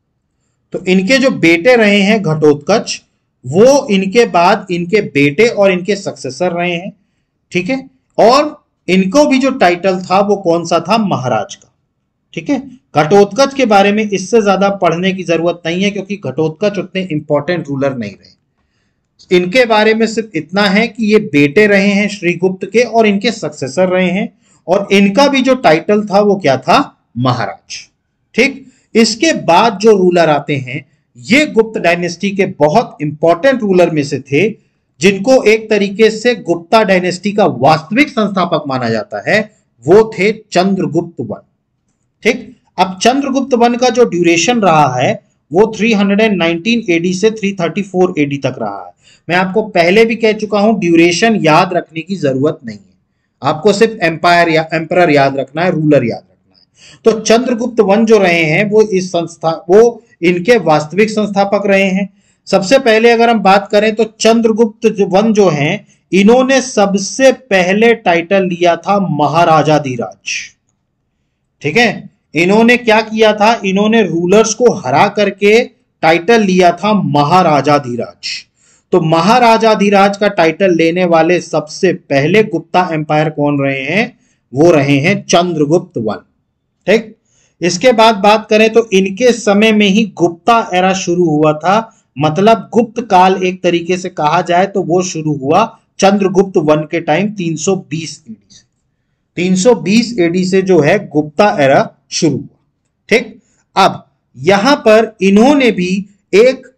तो इनके जो बेटे रहे हैं घटोत्कच, वो इनके बाद इनके बेटे और इनके सक्सेसर रहे हैं। ठीक है, और इनको भी जो टाइटल था वो कौन सा था, महाराज का। ठीक है, घटोत्कच के बारे में इससे ज्यादा पढ़ने की जरूरत नहीं है क्योंकि घटोत्कच उतने इंपॉर्टेंट रूलर नहीं रहे। इनके बारे में सिर्फ इतना है कि ये बेटे रहे हैं श्रीगुप्त के और इनके सक्सेसर रहे हैं, और इनका भी जो टाइटल था वो क्या था, महाराज। ठीक, इसके बाद जो रूलर आते हैं ये गुप्त डायनेस्टी के बहुत इंपॉर्टेंट रूलर में से थे जिनको एक तरीके से गुप्ता डायनेस्टी का वास्तविक संस्थापक माना जाता है, वो थे चंद्रगुप्त वन। ठीक, अब चंद्रगुप्त वन का जो ड्यूरेशन रहा है वो तीन सौ उन्नीस एडी से तीन सौ चौंतीस एडी तक रहा है। मैं आपको पहले भी कह चुका हूं ड्यूरेशन याद रखने की जरूरत नहीं है, आपको सिर्फ एम्पायर या एम्परर याद रखना है, रूलर याद रखना है। तो चंद्रगुप्त वन जो रहे हैं वो इस संस्था वो इनके वास्तविक संस्थापक रहे हैं। सबसे पहले अगर हम बात करें तो चंद्रगुप्त वन जो हैं इन्होंने सबसे पहले टाइटल लिया था महाराजाधिराज। ठीक है, इन्होंने क्या किया था, इन्होंने रूलर्स को हरा करके टाइटल लिया था महाराजाधिराज। तो महाराजाधिराज का टाइटल लेने वाले सबसे पहले गुप्ता एम्पायर कौन रहे हैं? वो रहे हैं चंद्रगुप्त वन। ठीक, इसके बाद बात करें तो इनके समय में ही गुप्ता एरा शुरू हुआ था, मतलब गुप्त काल एक तरीके से कहा जाए तो वो शुरू हुआ चंद्रगुप्त वन के टाइम तीन सौ बीस एडी से। तीन सौ बीस एडी से जो है गुप्ता एरा शुरू हुआ। ठीक, अब यहां पर इन्होंने भी एक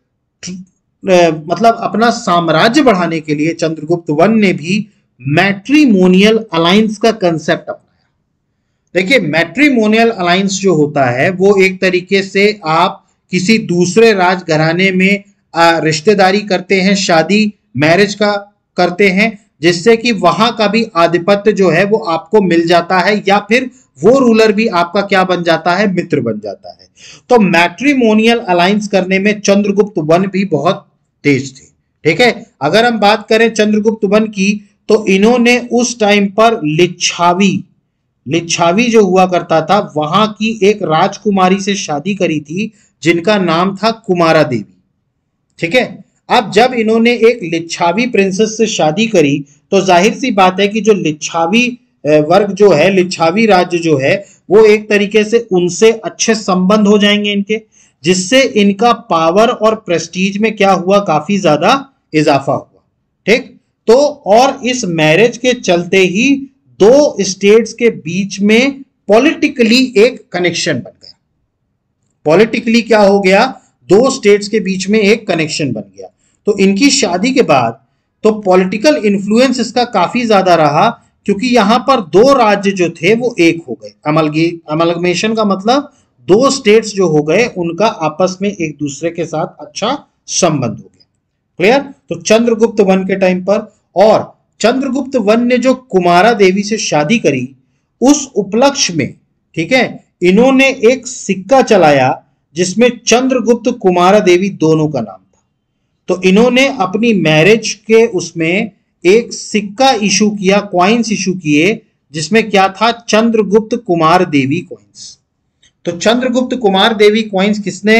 मतलब अपना साम्राज्य बढ़ाने के लिए चंद्रगुप्त वन ने भी मैट्रिमोनियल अलायंस का कंसेप्ट अपनाया। देखिए, मैट्रिमोनियल अलायंस जो होता है वो एक तरीके से आप किसी दूसरे राजघराने में रिश्तेदारी करते हैं, शादी मैरिज का करते हैं, जिससे कि वहां का भी आधिपत्य जो है वो आपको मिल जाता है, या फिर वो रूलर भी आपका क्या बन जाता है? मित्र बन जाता है। तो मैट्रिमोनियल अलायंस करने में चंद्रगुप्त वन भी बहुत तेज थे। ठीक है, अगर हम बात करें चंद्रगुप्त वन की तो इन्होंने उस टाइम पर लिच्छावी लिच्छावी जो हुआ करता था वहां की एक राजकुमारी से शादी करी थी जिनका नाम था कुमारा देवी। ठीक है, अब जब इन्होंने एक लिच्छावी प्रिंसेस से शादी करी तो जाहिर सी बात है कि जो लिच्छावी वर्ग जो है, लिच्छावी राज्य जो है, वो एक तरीके से उनसे अच्छे संबंध हो जाएंगे इनके, जिससे इनका पावर और प्रेस्टीज में क्या हुआ? काफी ज्यादा इजाफा हुआ। ठीक, तो और इस मैरिज के चलते ही दो स्टेट्स के बीच में पॉलिटिकली एक कनेक्शन बन गया। पॉलिटिकली क्या हो गया? दो स्टेट्स के बीच में एक कनेक्शन बन गया। तो इनकी शादी के बाद तो पॉलिटिकल इन्फ्लुएंस इसका काफी ज्यादा रहा, क्योंकि यहां पर दो राज्य जो थे वो एक हो गए। अमलगी अमलगमेशन का मतलब दो स्टेट्स जो हो गए उनका आपस में एक दूसरे के साथ अच्छा संबंध हो गया। क्लियर? तो चंद्रगुप्त वन के टाइम पर, और चंद्रगुप्त वन ने जो कुमारा देवी से शादी करी उस उपलक्ष्य में, ठीक है, इन्होंने एक सिक्का चलाया जिसमें चंद्रगुप्त कुमारा देवी दोनों का नाम था। तो इन्होंने अपनी मैरिज के उसमें एक सिक्का इशू किया, कॉइन्स इशू किए, जिसमें क्या था? चंद्रगुप्त कुमार देवी कॉइन्स। तो चंद्रगुप्त कुमार देवी कॉइन्स किसने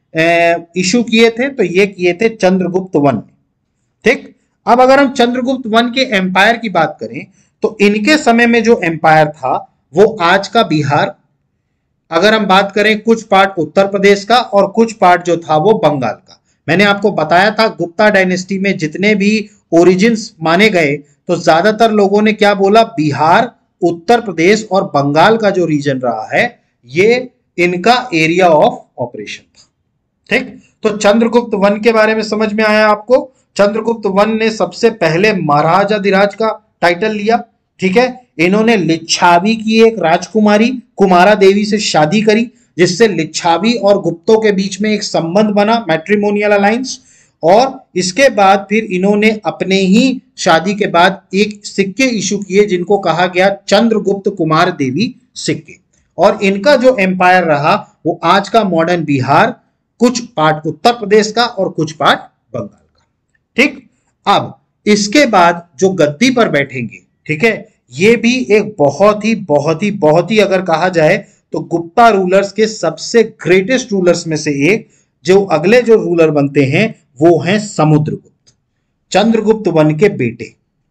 इशू किए थे? तो ये किए थे चंद्रगुप्त वन ने। ठीक, अब अगर हम चंद्रगुप्त वन के एम्पायर की बात करें तो इनके समय में जो एम्पायर था वो आज का बिहार, अगर हम बात करें कुछ पार्ट उत्तर प्रदेश का और कुछ पार्ट जो था वो बंगाल का। मैंने आपको बताया था गुप्ता डायनेस्टी में जितने भी ओरिजिन्स माने गए तो ज्यादातर लोगों ने क्या बोला? बिहार, उत्तर प्रदेश और बंगाल का जो रीजन रहा है ये इनका एरिया ऑफ ऑपरेशन था। ठीक, तो चंद्रगुप्त वन के बारे में समझ में आया आपको। चंद्रगुप्त वन ने सबसे पहले महाराजाधिराज का टाइटल लिया। ठीक है, इन्होंने लिच्छावी की एक राजकुमारी कुमारा देवी से शादी करी, जिससे लिच्छावी और गुप्तों के बीच में एक संबंध बना, मैट्रिमोनियल अलायंस। और इसके बाद फिर इन्होंने अपने ही शादी के बाद एक सिक्के इशू किए जिनको कहा गया चंद्रगुप्त कुमार देवी सिक्के। और इनका जो एम्पायर रहा वो आज का मॉडर्न बिहार, कुछ पार्ट उत्तर प्रदेश का और कुछ पार्ट बंगाल का। ठीक, अब इसके बाद जो गद्दी पर बैठेंगे, ठीक है, ये भी एक बहुत ही बहुत ही बहुत ही अगर कहा जाए तो गुप्ता रूलर्स के सबसे ग्रेटेस्ट रूलर्स में से एक, जो अगले जो रूलर बनते हैं वो हैं समुद्रगुप्त, चंद्रगुप्त वन के बेटे।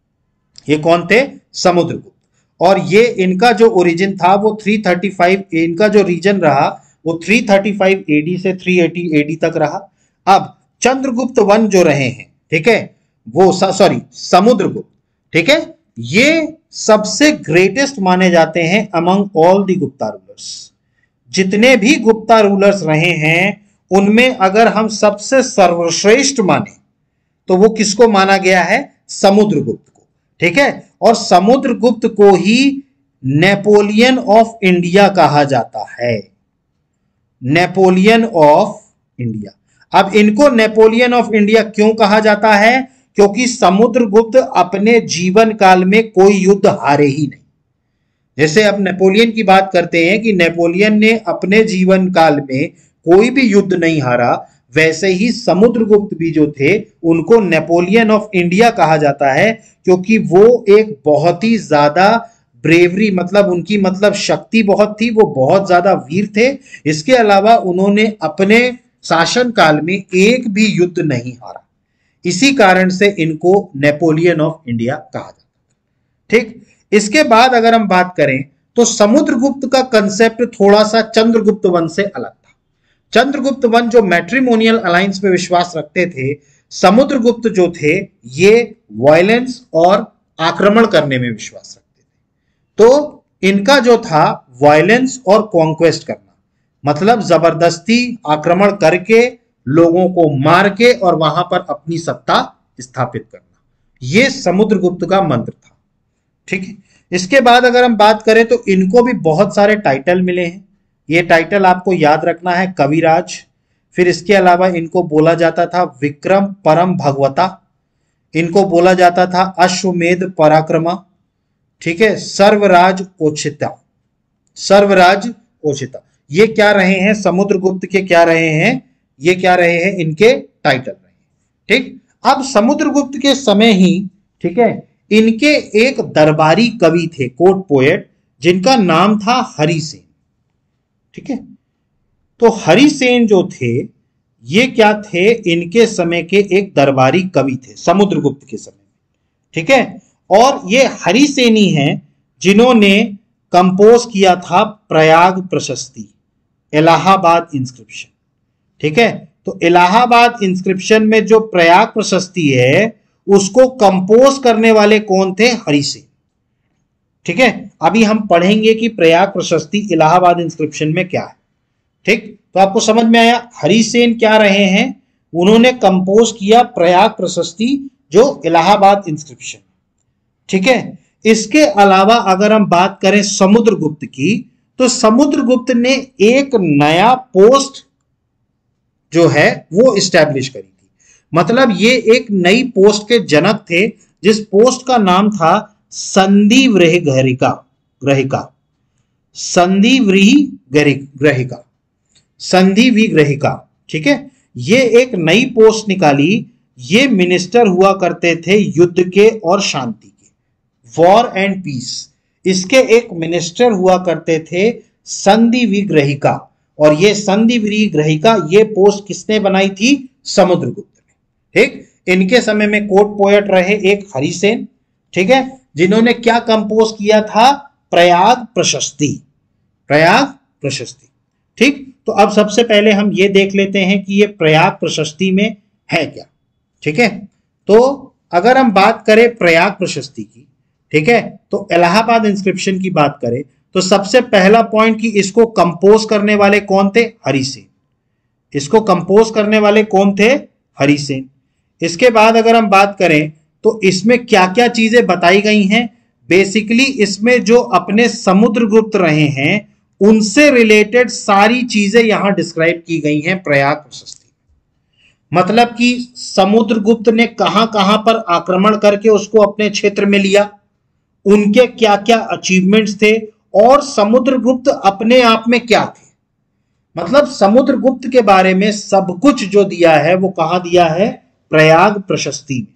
ये कौन थे? समुद्रगुप्त। और ये इनका जो ओरिजिन था वो तीन सौ पैंतीस, इनका जो रीजन रहा वो तीन सौ पैंतीस एडी से तीन सौ अस्सी एडी तक रहा। अब चंद्रगुप्त वन जो रहे हैं, ठीक है, वो सॉरी समुद्रगुप्त, ठीक है, ये सबसे ग्रेटेस्ट माने जाते हैं among all the Gupta rulers. जितने भी गुप्ता रूलर्स रहे हैं उनमें अगर हम सबसे सर्वश्रेष्ठ माने तो वो किसको माना गया है? समुद्रगुप्त को। ठीक है, और समुद्रगुप्त को ही नेपोलियन ऑफ इंडिया कहा जाता है। Napoleon of India. अब इनको नेपोलियन ऑफ इंडिया क्यों कहा जाता है? क्योंकि समुद्रगुप्त अपने जीवन काल में कोई युद्ध हारे ही नहीं। जैसे अब नेपोलियन की बात करते हैं कि नेपोलियन ने अपने जीवन काल में कोई भी युद्ध नहीं हारा, वैसे ही समुद्रगुप्त भी जो थे उनको नेपोलियन ऑफ इंडिया कहा जाता है, क्योंकि वो एक बहुत ही ज्यादा ब्रेवरी, मतलब उनकी मतलब शक्ति बहुत थी, वो बहुत ज्यादा वीर थे। इसके अलावा उन्होंने अपने शासन काल में एक भी युद्ध नहीं हारा। इसी कारण से इनको नेपोलियन ऑफ इंडिया कहा जाता है। ठीक, इसके बाद अगर हम बात करें तो समुद्रगुप्त का कंसेप्ट थोड़ा सा चंद्रगुप्त वन से अलग था। चंद्रगुप्त वन जो मैट्रिमोनियल अलायंस में विश्वास रखते थे, समुद्रगुप्त जो थे ये वायलेंस और आक्रमण करने में विश्वास रखते थे। तो इनका जो था वायलेंस और कॉन्क्वेस्ट करना, मतलब जबरदस्ती आक्रमण करके लोगों को मार के और वहां पर अपनी सत्ता स्थापित करना, यह समुद्रगुप्त का मंत्र था। ठीक है, इसके बाद अगर हम बात करें तो इनको भी बहुत सारे टाइटल मिले हैं। ये टाइटल आपको याद रखना है, कविराज। फिर इसके अलावा इनको बोला जाता था विक्रम परम भगवता, इनको बोला जाता था अश्वमेध पराक्रमा। ठीक है, सर्वराज ओचिता, सर्वराज ओचिता, ये क्या रहे हैं समुद्रगुप्त के, क्या रहे हैं ये, क्या रहे हैं इनके टाइटल रहे हैं। ठीक, अब समुद्रगुप्त के समय ही, ठीक है, इनके एक दरबारी कवि थे, कोर्ट पोएट, जिनका नाम था हरिसेन। ठीक है, तो हरिसेन जो थे ये क्या थे, इनके समय के एक दरबारी कवि थे समुद्रगुप्त के समय में। ठीक है, और ये हरिसेनी हैं जिन्होंने कंपोज किया था प्रयाग प्रशस्ति, इलाहाबाद इंस्क्रिप्शन। ठीक है, तो इलाहाबाद इंस्क्रिप्शन में जो प्रयाग प्रशस्ति है उसको कंपोज करने वाले कौन थे, हरिसेन। ठीक है, अभी हम पढ़ेंगे कि प्रयाग प्रशस्ति इलाहाबाद इंस्क्रिप्शन में क्या है। ठीक, तो आपको समझ में आया हरिसेन क्या रहे हैं, उन्होंने कंपोज किया प्रयाग प्रशस्ति जो इलाहाबाद इंस्क्रिप्शन। ठीक है, इसके अलावा अगर हम बात करें समुद्रगुप्त की, तो समुद्रगुप्त ने एक नया पोस्ट जो है वो इस्टेब्लिश करी थी। मतलब ये एक नई पोस्ट के जनक थे, जिस पोस्ट का नाम था संधि व्रीहि ग्रहिका, ग्रहिका संधि व्रीहि ग्रहिका, संधि विग्रहिका। ठीक है, ये एक नई पोस्ट निकाली। ये मिनिस्टर हुआ करते थे युद्ध के और शांति के, वॉर एंड पीस, इसके एक मिनिस्टर हुआ करते थे संधि विग्रहिका। और ये संधि विग्रहिका ये पोस्ट किसने बनाई थी, समुद्रगुप्त ने। ठीक, इनके समय में कोर्ट पोएट रहे एक हरिसेन। ठीक है, जिन्होंने क्या कंपोज किया था, प्रयाग प्रशस्ति, प्रयाग प्रशस्ति। ठीक, तो अब सबसे पहले हम ये देख लेते हैं कि ये प्रयाग प्रशस्ति में है क्या। ठीक है, तो अगर हम बात करें प्रयाग प्रशस्ति की, ठीक है, तो इलाहाबाद इंस्क्रिप्शन की बात करें तो सबसे पहला पॉइंट कि इसको कंपोज करने वाले कौन थे, हरिसेन। इसको कंपोज करने वाले कौन थे, हरिसेन। इसके बाद अगर हम बात करें तो इसमें क्या क्या चीजें बताई गई हैं, बेसिकली इसमें जो अपने समुद्रगुप्त रहे हैं उनसे रिलेटेड सारी चीजें यहां डिस्क्राइब की गई हैं प्रयाग प्रशस्ति। मतलब कि समुद्रगुप्त ने कहां कहां पर आक्रमण करके उसको अपने क्षेत्र में लिया, उनके क्या क्या अचीवमेंट्स थे, और समुद्रगुप्त अपने आप में क्या थे। मतलब समुद्रगुप्त के बारे में सब कुछ जो दिया है वो कहां दिया है, प्रयाग प्रशस्ति में।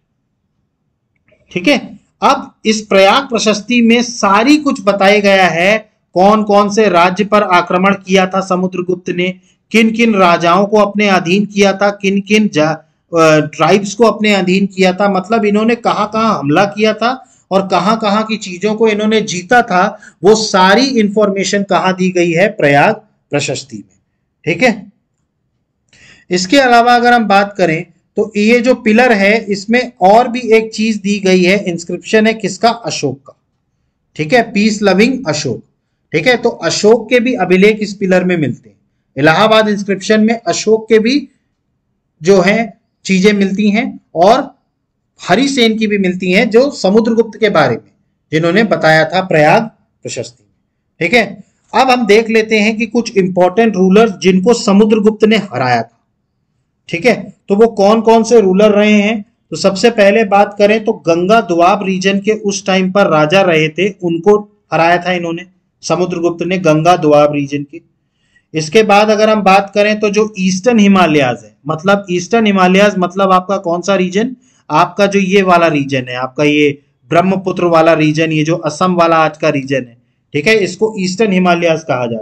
ठीक है, अब इस प्रयाग प्रशस्ति में सारी कुछ बताया गया है, कौन कौन से राज्य पर आक्रमण किया था समुद्रगुप्त ने, किन किन राजाओं को अपने अधीन किया था, किन किन ट्राइब्स को अपने अधीन किया था, मतलब इन्होंने कहां कहां हमला किया था और कहां कहां की चीजों को इन्होंने जीता था, वो सारी इंफॉर्मेशन कहां दी गई है, प्रयाग प्रशस्ति में। ठीक है, इसके अलावा अगर हम बात करें तो ये जो पिलर है इसमें और भी एक चीज दी गई है, इंस्क्रिप्शन है किसका, अशोक का। ठीक है, पीस लविंग अशोक। ठीक है, तो अशोक के भी अभिलेख इस पिलर में मिलते हैं। इलाहाबाद इंस्क्रिप्शन में अशोक के भी जो है चीजें मिलती हैं और हरिसेन की भी मिलती हैं, जो समुद्रगुप्त के बारे में जिन्होंने बताया था प्रयाग प्रशस्ति में। ठीक है, अब हम देख लेते हैं कि कुछ इंपॉर्टेंट रूलर जिनको समुद्रगुप्त ने हराया था। ठीक है, तो वो कौन कौन से रूलर रहे हैं, तो सबसे पहले बात करें तो गंगा दुआब रीजन के उस टाइम पर राजा रहे थे, उनको हराया था इन्होंने, समुद्रगुप्त ने, गंगा दुआब रीजन के। इसके बाद अगर हम बात करें तो जो ईस्टर्न हिमालयाज है, मतलब ईस्टर्न हिमालयाज मतलब आपका कौन सा रीजन, आपका जो ये वाला रीजन है, आपका ये ब्रह्मपुत्र वाला रीजन, ये जो असम वाला आज का रीजन है, ठीक है, इसको ईस्टर्न हिमालयाज कहा जाता है।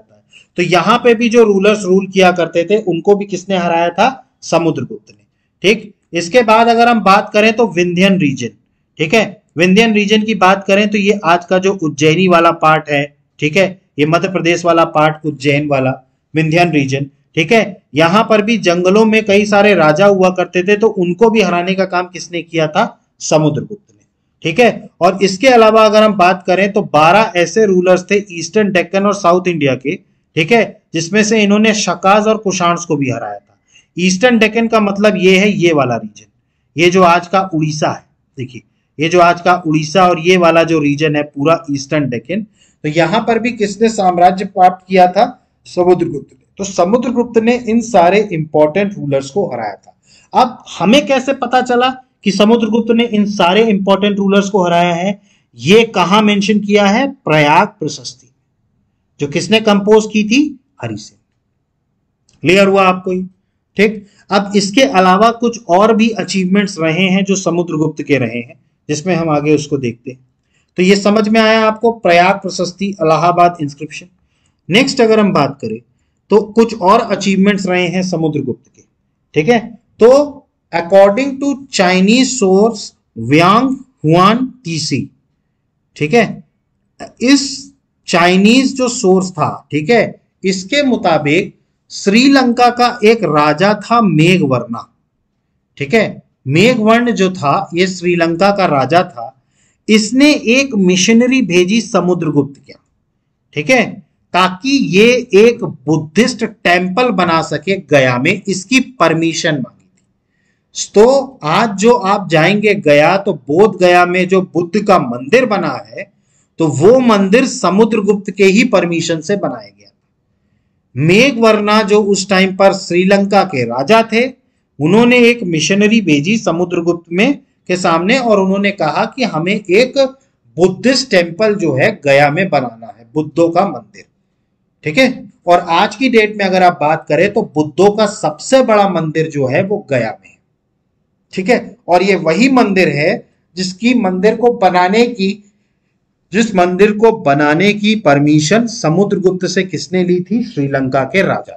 तो यहां पे भी जो रूलर्स रूल किया करते थे उनको भी किसने हराया था? समुद्रगुप्त ने। ठीक, इसके बाद अगर हम बात करें तो विंध्यन रीजन, ठीक है, विंध्यन रीजन की बात करें तो ये आज का जो उज्जैनी वाला पार्ट है, ठीक है, ये मध्य प्रदेश वाला पार्ट, उज्जैन वाला विंध्यन रीजन, ठीक है, यहां पर भी जंगलों में कई सारे राजा हुआ करते थे, तो उनको भी हराने का काम किसने किया था? समुद्रगुप्त ने। ठीक है, और इसके अलावा अगर हम बात करें तो बारह ऐसे रूलर्स थे ईस्टर्न डेक्कन और साउथ इंडिया के, ठीक है, जिसमें से इन्होंने शकाज और कुषाण्स को भी हराया था। ईस्टर्न डेक्कन का मतलब ये है ये वाला रीजन, ये जो आज का उड़ीसा है, देखिए ये जो आज का उड़ीसा और ये वाला जो रीजन है पूरा ईस्टर्न डेक्कन, तो यहां पर भी किसने साम्राज्य प्राप्त किया था? समुद्रगुप्त ने। तो समुद्रगुप्त ने इन सारे इंपॉर्टेंट रूलर्स को हराया था। अब हमें कैसे पता चला कि समुद्रगुप्त ने इन सारे इंपॉर्टेंट रूलर्स को हराया है? ये कहां मेंशन किया है? प्रयाग प्रशस्ति, जो किसने कंपोज की थी? हरिसेन। क्लियर हुआ आपको ये? ठीक, अब इसके अलावा कुछ और भी अचीवमेंट्स रहे हैं जो समुद्रगुप्त के रहे हैं, जिसमें हम आगे उसको देखते हैं। तो ये समझ में आया आपको, प्रयाग प्रशस्ति, इलाहाबाद इंस्क्रिप्शन। नेक्स्ट अगर हम बात करें तो कुछ और अचीवमेंट्स रहे हैं समुद्रगुप्त के, ठीक है, तो according to Chinese source Wang Hiuen Tse, ठीक है, इस चाइनीज जो सोर्स था, ठीक है, इसके मुताबिक श्रीलंका का एक राजा था मेघवर्णा, ठीक है, मेघवर्ण जो था ये श्रीलंका का राजा था। इसने एक मिशनरी भेजी समुद्रगुप्त के, ठीक है, ताकि ये एक बुद्धिस्ट टेंपल बना सके गया में, इसकी परमिशन मांगी थी। तो आज जो आप जाएंगे गया, तो बोध गया में जो बुद्ध का मंदिर बना है, तो वो मंदिर समुद्रगुप्त के ही परमिशन से बनाया गया। मेघवर्णा जो उस टाइम पर श्रीलंका के राजा थे, उन्होंने एक मिशनरी भेजी समुद्रगुप्त में के सामने और उन्होंने कहा कि हमें एक बुद्धिस्ट टेंपल जो है गया में बनाना है, बुद्धों का मंदिर, ठीक है। और आज की डेट में अगर आप बात करें तो बुद्धों का सबसे बड़ा मंदिर जो है वो गया में है, ठीक है, और ये वही मंदिर है जिसकी मंदिर को बनाने की जिस मंदिर को बनाने की परमिशन समुद्रगुप्त से किसने ली थी? श्रीलंका के राजा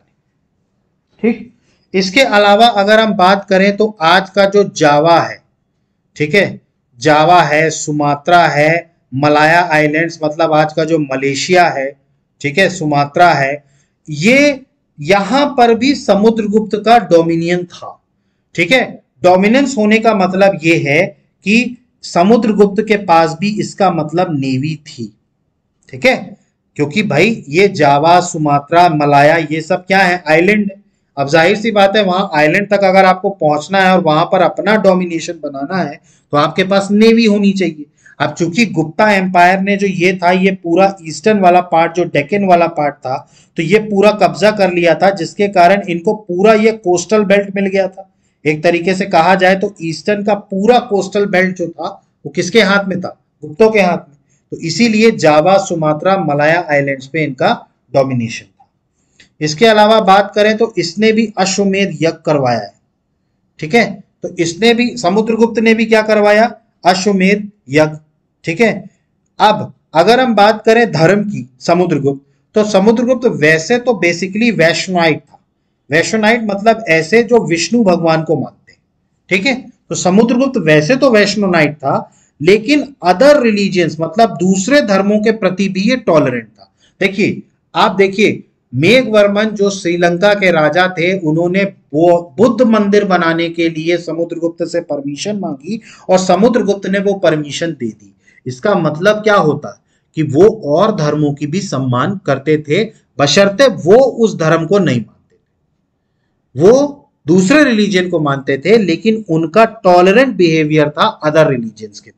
ने। ठीक, इसके अलावा अगर हम बात करें तो आज का जो जावा है, ठीक है, जावा है, सुमात्रा है, मलाया आइलैंड्स मतलब आज का जो मलेशिया है, ठीक है, सुमात्रा है, ये यहां पर भी समुद्रगुप्त का डोमिनियन था, ठीक है। डोमिनेंस होने का मतलब ये है कि समुद्रगुप्त के पास भी इसका मतलब नेवी थी, ठीक है, क्योंकि भाई ये जावा, सुमात्रा, मलाया ये सब क्या है? आइलैंड। अब जाहिर सी बात है वहां आइलैंड तक अगर आपको पहुंचना है और वहां पर अपना डोमिनेशन बनाना है तो आपके पास नेवी होनी चाहिए। अब चूंकि गुप्ता एम्पायर ने जो ये था, ये पूरा ईस्टर्न वाला पार्ट जो डेक्कन वाला पार्ट था, तो ये पूरा कब्जा कर लिया था, जिसके कारण इनको पूरा ये कोस्टल बेल्ट मिल गया था। एक तरीके से कहा जाए तो ईस्टर्न का पूरा कोस्टल बेल्ट जो था वो किसके हाथ में था? गुप्तों के हाथ में। तो इसीलिए जावा, सुमात्रा, मलाया आइलैंड्स पे इनका डोमिनेशन था। इसके अलावा बात करें तो इसने भी अश्वमेध यज्ञ करवाया है, ठीक है, तो इसने भी, समुद्रगुप्त ने भी क्या करवाया? अश्वमेध यज्ञ, ठीक है। अब अगर हम बात करें धर्म की, समुद्रगुप्त, तो समुद्रगुप्त वैसे तो बेसिकली वैष्णवाइट था। वैष्णवाइट मतलब ऐसे जो विष्णु भगवान को मानते हैं, ठीक है, तो समुद्रगुप्त वैसे तो वैष्णवाइट था, लेकिन अदर रिलीजियंस मतलब दूसरे धर्मों के प्रति भी ये टॉलरेंट था। देखिए, आप देखिए, मेघवर्मन जो श्रीलंका के राजा थे, उन्होंने वो बुद्ध मंदिर बनाने के लिए समुद्रगुप्त से परमिशन मांगी और समुद्रगुप्त ने वो परमिशन दे दी। इसका मतलब क्या होता कि वो और धर्मों की भी सम्मान करते थे, बशर्ते वो उस धर्म को नहीं मानते थे। वो दूसरे रिलीजन को मानते थे, लेकिन उनका टॉलरेंट बिहेवियर था अदर रिलीजन्स के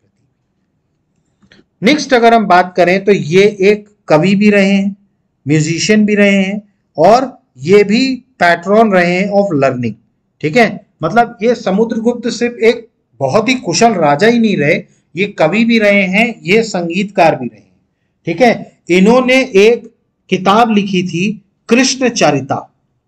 प्रति। नेक्स्ट अगर हम बात करें तो ये एक कवि भी रहे हैं, म्यूजिशियन भी रहे हैं, और ये भी पैट्रॉन रहे हैं ऑफ लर्निंग, ठीक है। मतलब ये समुद्रगुप्त सिर्फ एक बहुत ही कुशल राजा ही नहीं रहे, ये कवि भी रहे हैं, ये संगीतकार भी रहे हैं, ठीक है। इन्होंने एक किताब लिखी थी कृष्ण चरिता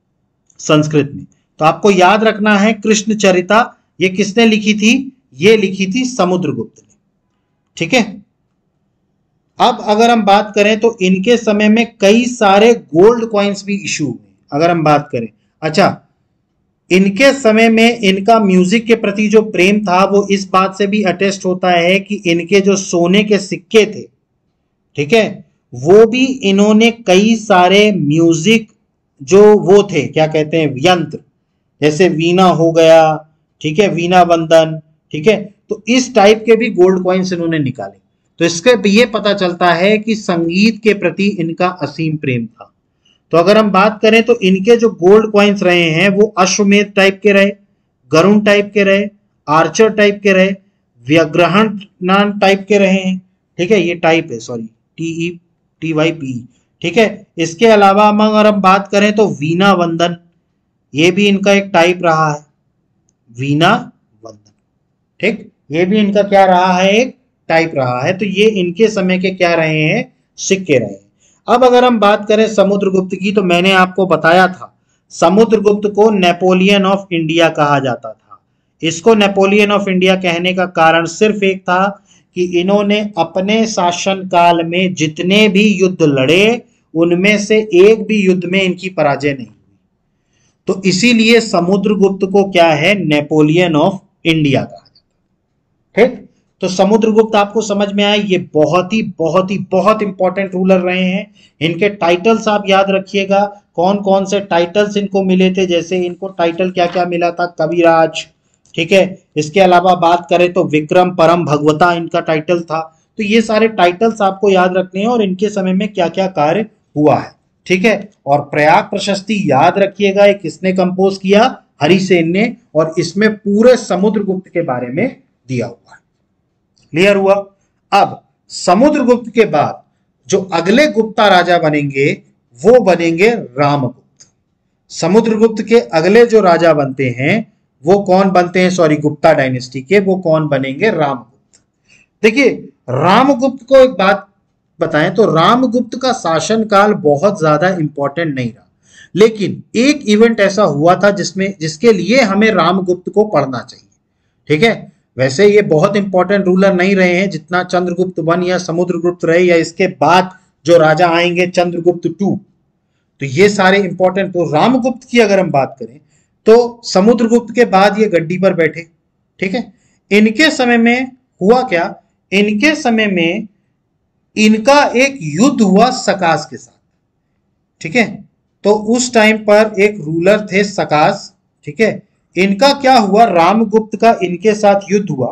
संस्कृत में, तो आपको याद रखना है कृष्ण चरिता ये किसने लिखी थी? ये लिखी थी समुद्रगुप्त ने, ठीक है। अब अगर हम बात करें तो इनके समय में कई सारे गोल्ड कॉइन्स भी इशू हुए। अगर हम बात करें, अच्छा, इनके समय में इनका म्यूजिक के प्रति जो प्रेम था वो इस बात से भी अटेस्ट होता है कि इनके जो सोने के सिक्के थे, ठीक है, वो भी इन्होंने कई सारे म्यूजिक जो वो थे, क्या कहते हैं, यंत्र, जैसे वीणा हो गया, ठीक है, वीणा वंदन, ठीक है, तो इस टाइप के भी गोल्ड कॉइन्स इन्होंने निकाले। तो इसके ये पता चलता है कि संगीत के प्रति इनका असीम प्रेम था। तो अगर हम बात करें तो इनके जो गोल्ड कॉइन्स रहे हैं वो अश्वमेध टाइप के रहे, गरुण टाइप के रहे, आर्चर टाइप के रहे, व्यग्रहण टाइप के रहे हैं, ठीक है, ये टाइप है, sorry, T E T Y P, ठीक है। इसके अलावा हम अगर हम बात करें तो वीणा वंदन, ये भी इनका एक टाइप रहा है, वीणा वंदन, ठीक, ये भी इनका क्या रहा है, एक टाइप रहा है। तो ये इनके समय के क्या रहे हैं, सिक्के रहे हैं। अब अगर हम बात करें समुद्रगुप्त की, तो मैंने आपको बताया था समुद्रगुप्त को नेपोलियन ऑफ इंडिया कहा जाता था। इसको नेपोलियन ऑफ इंडिया कहने का कारण सिर्फ एक था कि इन्होंने अपने शासनकाल में जितने भी युद्ध लड़े उनमें से एक भी युद्ध में इनकी पराजय नहीं हुई। तो इसीलिए समुद्रगुप्त को क्या है, नेपोलियन ऑफ इंडिया कहा जाता है, ठीक। तो समुद्रगुप्त आपको समझ में आए, ये बहुत ही बहुत ही बहुत इंपॉर्टेंट रूलर रहे हैं। इनके टाइटल्स आप याद रखिएगा, कौन कौन से टाइटल्स इनको मिले थे, जैसे इनको टाइटल क्या क्या मिला था, कविराज, ठीक है। इसके अलावा बात करें तो विक्रम परम भगवता इनका टाइटल था। तो ये सारे टाइटल्स आपको याद रखने हैं और इनके समय में क्या क्या कार्य हुआ है, ठीक है। और प्रयाग प्रशस्ति याद रखिएगा, ये किसने कंपोज किया, हरिसेन ने, और इसमें पूरे समुद्रगुप्त के बारे में दिया हुआ है। क्लियर हुआ। अब समुद्रगुप्त के बाद जो अगले गुप्ता राजा बनेंगे वो बनेंगे रामगुप्त। समुद्रगुप्त के अगले जो राजा बनते हैं वो कौन बनते हैं, सॉरी, गुप्ता डायनेस्टी के, वो कौन बनेंगे, रामगुप्त। देखिए, रामगुप्त को एक बात बताएं तो रामगुप्त का शासनकाल बहुत ज्यादा इंपॉर्टेंट नहीं रहा, लेकिन एक इवेंट ऐसा हुआ था जिसमें जिसके लिए हमें रामगुप्त को पढ़ना चाहिए, ठीक है। वैसे ये बहुत इंपॉर्टेंट रूलर नहीं रहे हैं जितना चंद्रगुप्त वन या समुद्रगुप्त रहे, या इसके बाद जो राजा आएंगे चंद्रगुप्त टू, तो ये सारे इंपॉर्टेंट। तो रामगुप्त की अगर हम बात करें तो समुद्रगुप्त के बाद ये गद्दी पर बैठे, ठीक है। इनके समय में हुआ क्या, इनके समय में इनका एक युद्ध हुआ सकास के साथ, ठीक है। तो उस टाइम पर एक रूलर थे सकास, ठीक है। इनका क्या हुआ, रामगुप्त का इनके साथ युद्ध हुआ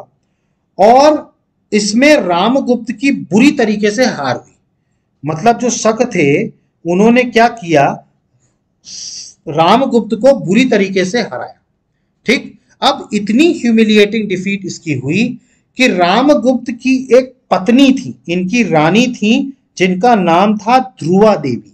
और इसमें रामगुप्त की बुरी तरीके से हार हुई। मतलब जो शक थे उन्होंने क्या किया, रामगुप्त को बुरी तरीके से हराया, ठीक। अब इतनी ह्यूमिलिएटिंग डिफीट इसकी हुई कि रामगुप्त की एक पत्नी थी, इनकी रानी थी, जिनका नाम था ध्रुवा देवी,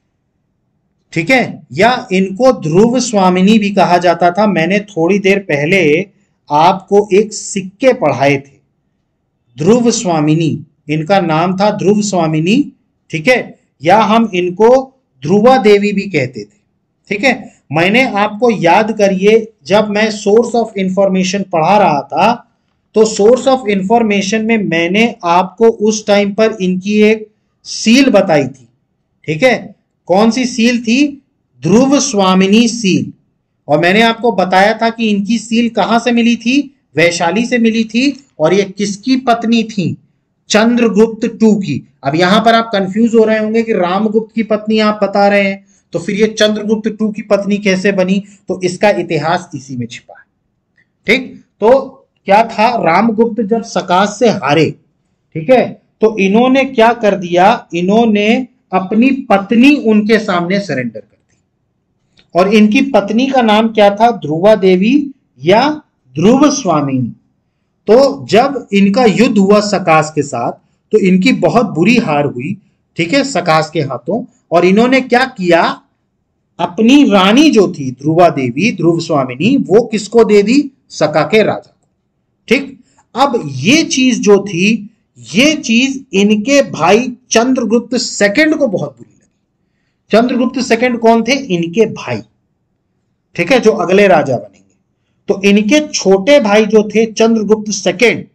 ठीक है, या इनको ध्रुव स्वामिनी भी कहा जाता था। मैंने थोड़ी देर पहले आपको एक सिक्के पढ़ाए थे, ध्रुव स्वामिनी, इनका नाम था ध्रुव स्वामिनी, ठीक है, या हम इनको ध्रुवा देवी भी कहते थे, ठीक है। मैंने आपको याद करिए, जब मैं सोर्स ऑफ इंफॉर्मेशन पढ़ा रहा था तो सोर्स ऑफ इंफॉर्मेशन में मैंने आपको उस टाइम पर इनकी एक सील बताई थी, ठीक है। कौन सी सील थी, ध्रुव स्वामिनी सील। और मैंने आपको बताया था कि इनकी सील कहां से मिली थी, वैशाली से मिली थी, और ये किसकी पत्नी थी, चंद्रगुप्त टू की। अब यहां पर आप कंफ्यूज हो रहे होंगे कि रामगुप्त की पत्नी आप बता रहे हैं, तो फिर ये चंद्रगुप्त टू की पत्नी कैसे बनी, तो इसका इतिहास इसी में छिपा है, ठीक। तो क्या था, रामगुप्त जब सकास से हारे, ठीक है, तो इन्होंने क्या कर दिया, इन्होंने अपनी पत्नी उनके सामने सरेंडर कर दी, और इनकी पत्नी का नाम क्या था, ध्रुवा देवी या ध्रुव स्वामिनी। तो जब इनका युद्ध हुआ सकास के साथ तो इनकी बहुत बुरी हार हुई, ठीक है, सकास के हाथों, और इन्होंने क्या किया, अपनी रानी जो थी ध्रुवा देवी, ध्रुव स्वामिनी, वो किसको दे दी, सका के राजा को, ठीक। अब ये चीज जो थी, ये चीज इनके भाई चंद्रगुप्त सेकंड को बहुत बुरी लगी। चंद्रगुप्त सेकंड कौन थे, इनके भाई, ठीक है, जो अगले राजा बनेंगे। तो इनके छोटे भाई जो थे चंद्रगुप्त सेकंड,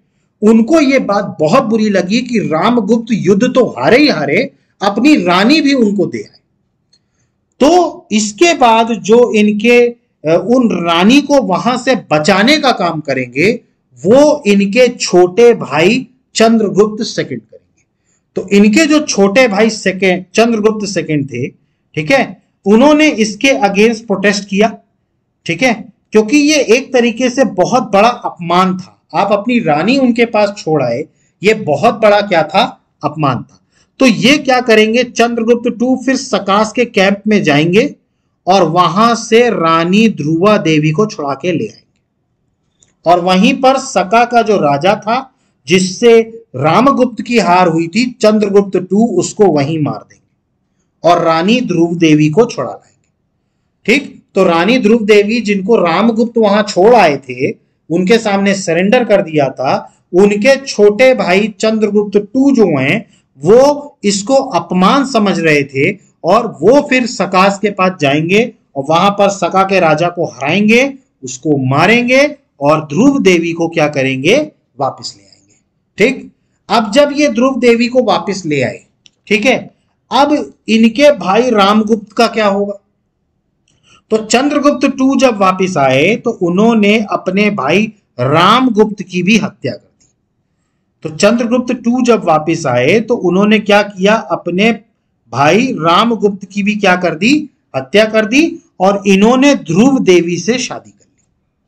उनको ये बात बहुत बुरी लगी कि रामगुप्त युद्ध तो हारे ही हारे, अपनी रानी भी उनको दे आए। तो इसके बाद जो इनके उन रानी को वहां से बचाने का काम करेंगे वो इनके छोटे भाई चंद्रगुप्त सेकंड करेंगे। तो इनके जो छोटे भाई सेकंड चंद्रगुप्त सेकंड थे, ठीक है, उन्होंने इसके अगेंस्ट प्रोटेस्ट किया, ठीक है, क्योंकि ये एक तरीके से बहुत बड़ा अपमान था। आप अपनी रानी उनके पास छोड़ आए, ये बहुत बड़ा क्या था, अपमान था। तो ये क्या करेंगे, चंद्रगुप्त टू फिर सकास के कैंप में जाएंगे और वहां से रानी ध्रुवा देवी को छुड़ा के ले आएंगे और वहीं पर सका का जो राजा था जिससे रामगुप्त की हार हुई थी, चंद्रगुप्त टू उसको वहीं मार देंगे और रानी ध्रुव देवी को छुड़ा लाएंगे। ठीक, तो रानी ध्रुव देवी जिनको रामगुप्त वहां छोड़ आए थे, उनके सामने सरेंडर कर दिया था। उनके छोटे भाई चंद्रगुप्त टू जो हैं वो इसको अपमान समझ रहे थे और वो फिर सकास के पास जाएंगे और वहां पर सका के राजा को हराएंगे, उसको मारेंगे और ध्रुव देवी को क्या करेंगे, वापस ले आएंगे। ठीक, अब जब ये ध्रुव देवी को वापस ले आए, ठीक है, अब इनके भाई रामगुप्त का क्या होगा। तो चंद्रगुप्त टू जब वापस आए तो उन्होंने अपने भाई रामगुप्त की भी हत्या कर दी। तो चंद्रगुप्त टू जब वापस आए तो उन्होंने क्या किया, अपने भाई रामगुप्त की भी क्या कर दी, हत्या कर दी और इन्होंने ध्रुव देवी से शादी कर ली।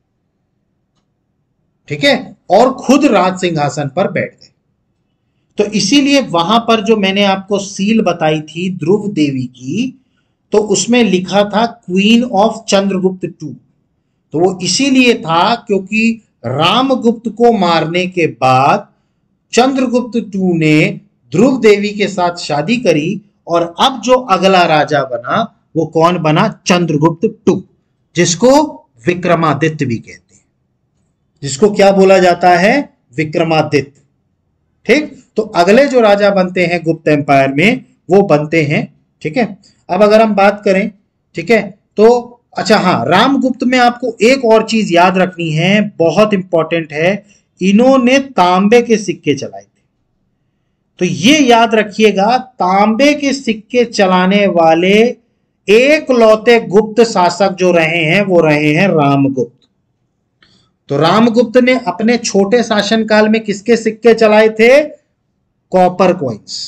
ठीक है, और खुद राज सिंहासन पर बैठ गए। तो इसीलिए वहां पर जो मैंने आपको सील बताई थी ध्रुव देवी की, तो उसमें लिखा था क्वीन ऑफ चंद्रगुप्त टू। तो वो इसीलिए था क्योंकि रामगुप्त को मारने के बाद चंद्रगुप्त टू ने ध्रुव देवी के साथ शादी करी और अब जो अगला राजा बना वो कौन बना, चंद्रगुप्त टू, जिसको विक्रमादित्य भी कहते हैं, जिसको क्या बोला जाता है, विक्रमादित्य। ठीक, तो अगले जो राजा बनते हैं गुप्त एम्पायर में वो बनते हैं। ठीक है, अब अगर हम बात करें, ठीक है, तो अच्छा हाँ, रामगुप्त में आपको एक और चीज याद रखनी है, बहुत इंपॉर्टेंट है, इन्होंने तांबे के सिक्के चलाए थे। तो ये याद रखिएगा, तांबे के सिक्के चलाने वाले एक लौते गुप्त शासक जो रहे हैं वो रहे हैं रामगुप्त। तो रामगुप्त ने अपने छोटे शासनकाल में किसके सिक्के चलाए थे, कॉपर कॉइन्स।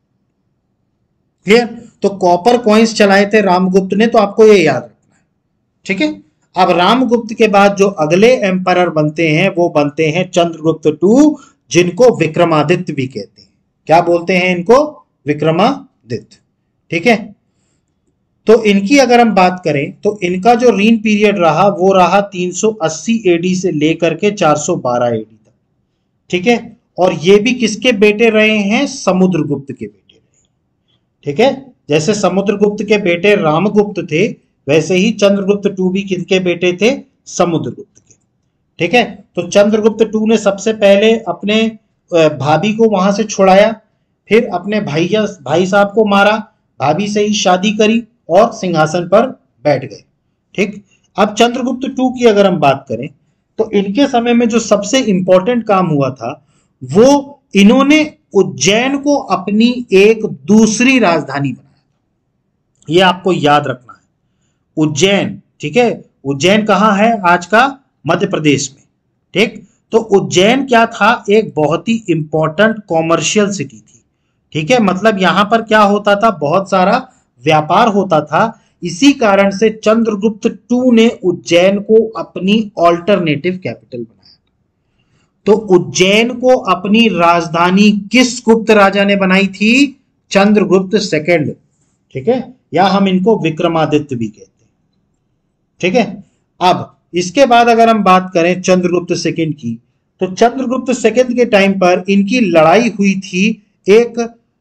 क्लियर, तो कॉपर कॉइन्स चलाए थे रामगुप्त ने, तो आपको ये याद रखना है। ठीक है, अब रामगुप्त के बाद जो अगले एम्परर बनते हैं वो बनते हैं चंद्रगुप्त टू, जिनको विक्रमादित्य भी कहते हैं। क्या बोलते हैं इनको, विक्रमादित्य। ठीक है, तो इनकी अगर हम बात करें तो इनका जो रीन पीरियड रहा वो रहा तीन सौ अस्सी एडी से लेकर के चार सौ बारह एडी तक। ठीक है, और ये भी किसके बेटे रहे हैं, समुद्रगुप्त के बेटे रहे। ठीक है, जैसे समुद्रगुप्त के बेटे रामगुप्त थे वैसे ही चंद्रगुप्त टू भी किसके बेटे थे, समुद्रगुप्त के। ठीक है, तो चंद्रगुप्त टू ने सबसे पहले अपने भाभी को वहां से छुड़ाया, फिर अपने भैया भाई साहब को मारा, भाभी से ही शादी करी और सिंहासन पर बैठ गए। ठीक, अब चंद्रगुप्त टू की अगर हम बात करें तो इनके समय में जो सबसे इंपॉर्टेंट काम हुआ था वो इन्होंने उज्जैन को अपनी एक दूसरी राजधानी बनाया। ये आपको याद रखना है, उज्जैन। ठीक है, उज्जैन कहां है, आज का मध्य प्रदेश में। ठीक, तो उज्जैन क्या था, एक बहुत ही इंपॉर्टेंट कॉमर्शियल सिटी थी। ठीक है, मतलब यहां पर क्या होता था, बहुत सारा व्यापार होता था। इसी कारण से चंद्रगुप्त टू ने उज्जैन को अपनी ऑल्टरनेटिव कैपिटल बनाया। तो उज्जैन को अपनी राजधानी किस गुप्त राजा ने बनाई थी, चंद्रगुप्त सेकंड। ठीक है, या हम इनको विक्रमादित्य भी कहते हैं। ठीक है, अब इसके बाद अगर हम बात करें चंद्रगुप्त सेकंड की, तो चंद्रगुप्त सेकंड के टाइम पर इनकी लड़ाई हुई थी एक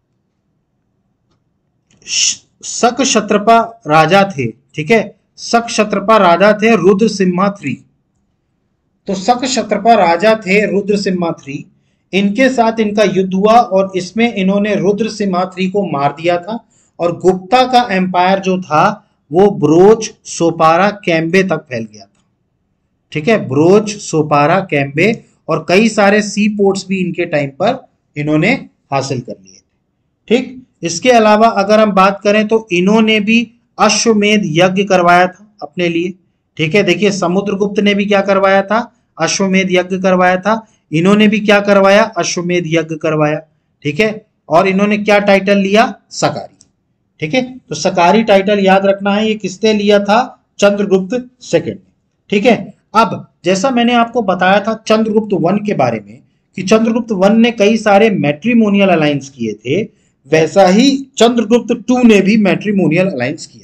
शक क्षत्रपा राजा थे। ठीक है, शक क्षत्रपा राजा थे रुद्र सिम्हा थ्री। तो शक क्षत्रपा राजा थे रुद्र सिम्हा थ्री, इनके साथ इनका युद्ध हुआ और इसमें इन्होंने रुद्र सिम्हा थ्री को मार दिया था और गुप्ता का एम्पायर जो था वो ब्रोच, सोपारा, कैम्बे तक फैल गया था। ठीक है, ब्रोच, सोपारा, कैम्बे और कई सारे सी पोर्ट्स भी इनके टाइम पर इन्होंने हासिल कर लिए थे। ठीक, इसके अलावा अगर हम बात करें तो इन्होंने भी अश्वमेध यज्ञ करवाया था अपने लिए। ठीक है, देखिए समुद्रगुप्त ने भी क्या करवाया था, अश्वमेध यज्ञ करवाया था। इन्होंने भी क्या करवाया, अश्वमेध यज्ञ करवाया। ठीक है, और इन्होंने क्या टाइटल लिया, सकारी। ठीक है, तो सकारी टाइटल याद रखना है, ये किसने लिया था, चंद्रगुप्त सेकंड। ठीक है, अब जैसा मैंने आपको बताया था चंद्रगुप्त वन के बारे में कि चंद्रगुप्त वन ने कई सारे मैट्रिमोनियल अलायंस किए थे, वैसा ही चंद्रगुप्त टू ने भी मैट्रिमोनियल अलायंस किया।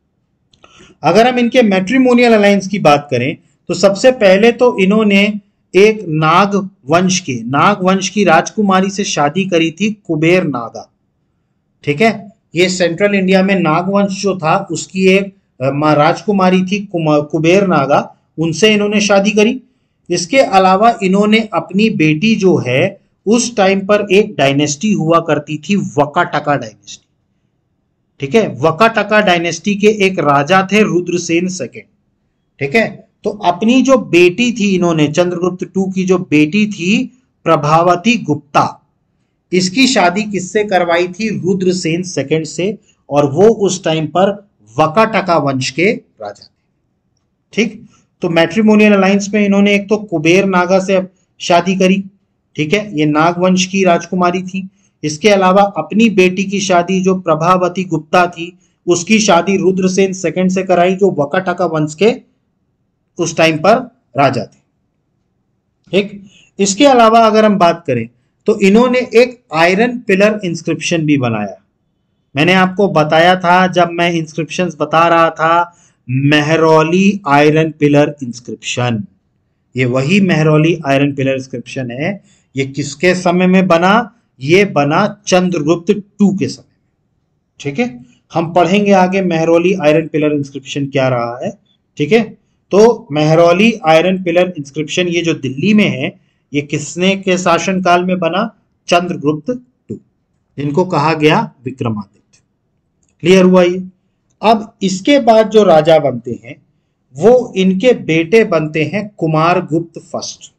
अगर हम इनके मैट्रिमोनियल अलायंस की बात करें तो सबसे पहले तो इन्होंने एक नाग वंश के नाग वंश की राजकुमारी से शादी करी थी, कुबेर नागा। ठीक है, ये सेंट्रल इंडिया में नाग वंश जो था उसकी एक राजकुमारी थी कुबेर नागा, उनसे इन्होंने शादी करी। इसके अलावा इन्होंने अपनी बेटी जो है, उस टाइम पर एक डायनेस्टी हुआ करती थी वकाटका डायनेस्टी। ठीक है, वकाटका डायनेस्टी के एक राजा थे रुद्रसेन सेकंड। ठीक है, तो अपनी जो बेटी थी इन्होंने, चंद्रगुप्त टू की जो बेटी थी प्रभावती गुप्ता, इसकी शादी किससे करवाई थी, रुद्रसेन सेकंड से, और वो उस टाइम पर वकाटका वंश के राजा थे। ठीक, तो मैट्रिमोनियल अलायंस में इन्होंने एक तो कुबेर नागा से शादी करी। ठीक है, ये नागवंश की राजकुमारी थी। इसके अलावा अपनी बेटी की शादी जो प्रभावती गुप्ता थी, उसकी शादी रुद्रसेन सेकंड से कराई, जो वकाटका वंश के उस टाइम पर राजा थे। ठीक, इसके अलावा अगर हम बात करें तो इन्होंने एक आयरन पिलर इंस्क्रिप्शन भी बनाया। मैंने आपको बताया था जब मैं इंस्क्रिप्शंस बता रहा था, मेहरौली आयरन पिलर इंस्क्रिप्शन, ये वही मेहरौली आयरन पिलर इंस्क्रिप्शन है। ये किसके समय में बना, ये बना चंद्रगुप्त टू के समय में। ठीक है, हम पढ़ेंगे आगे मेहरौली आयरन पिलर इंस्क्रिप्शन क्या रहा है। ठीक है, तो मेहरौली आयरन पिलर इंस्क्रिप्शन ये जो दिल्ली में है, ये किसने के शासन काल में बना, चंद्रगुप्त टू, इनको कहा गया विक्रमादित्य। क्लियर हुआ ये। अब इसके बाद जो राजा बनते हैं वो इनके बेटे बनते हैं कुमारगुप्त फर्स्ट।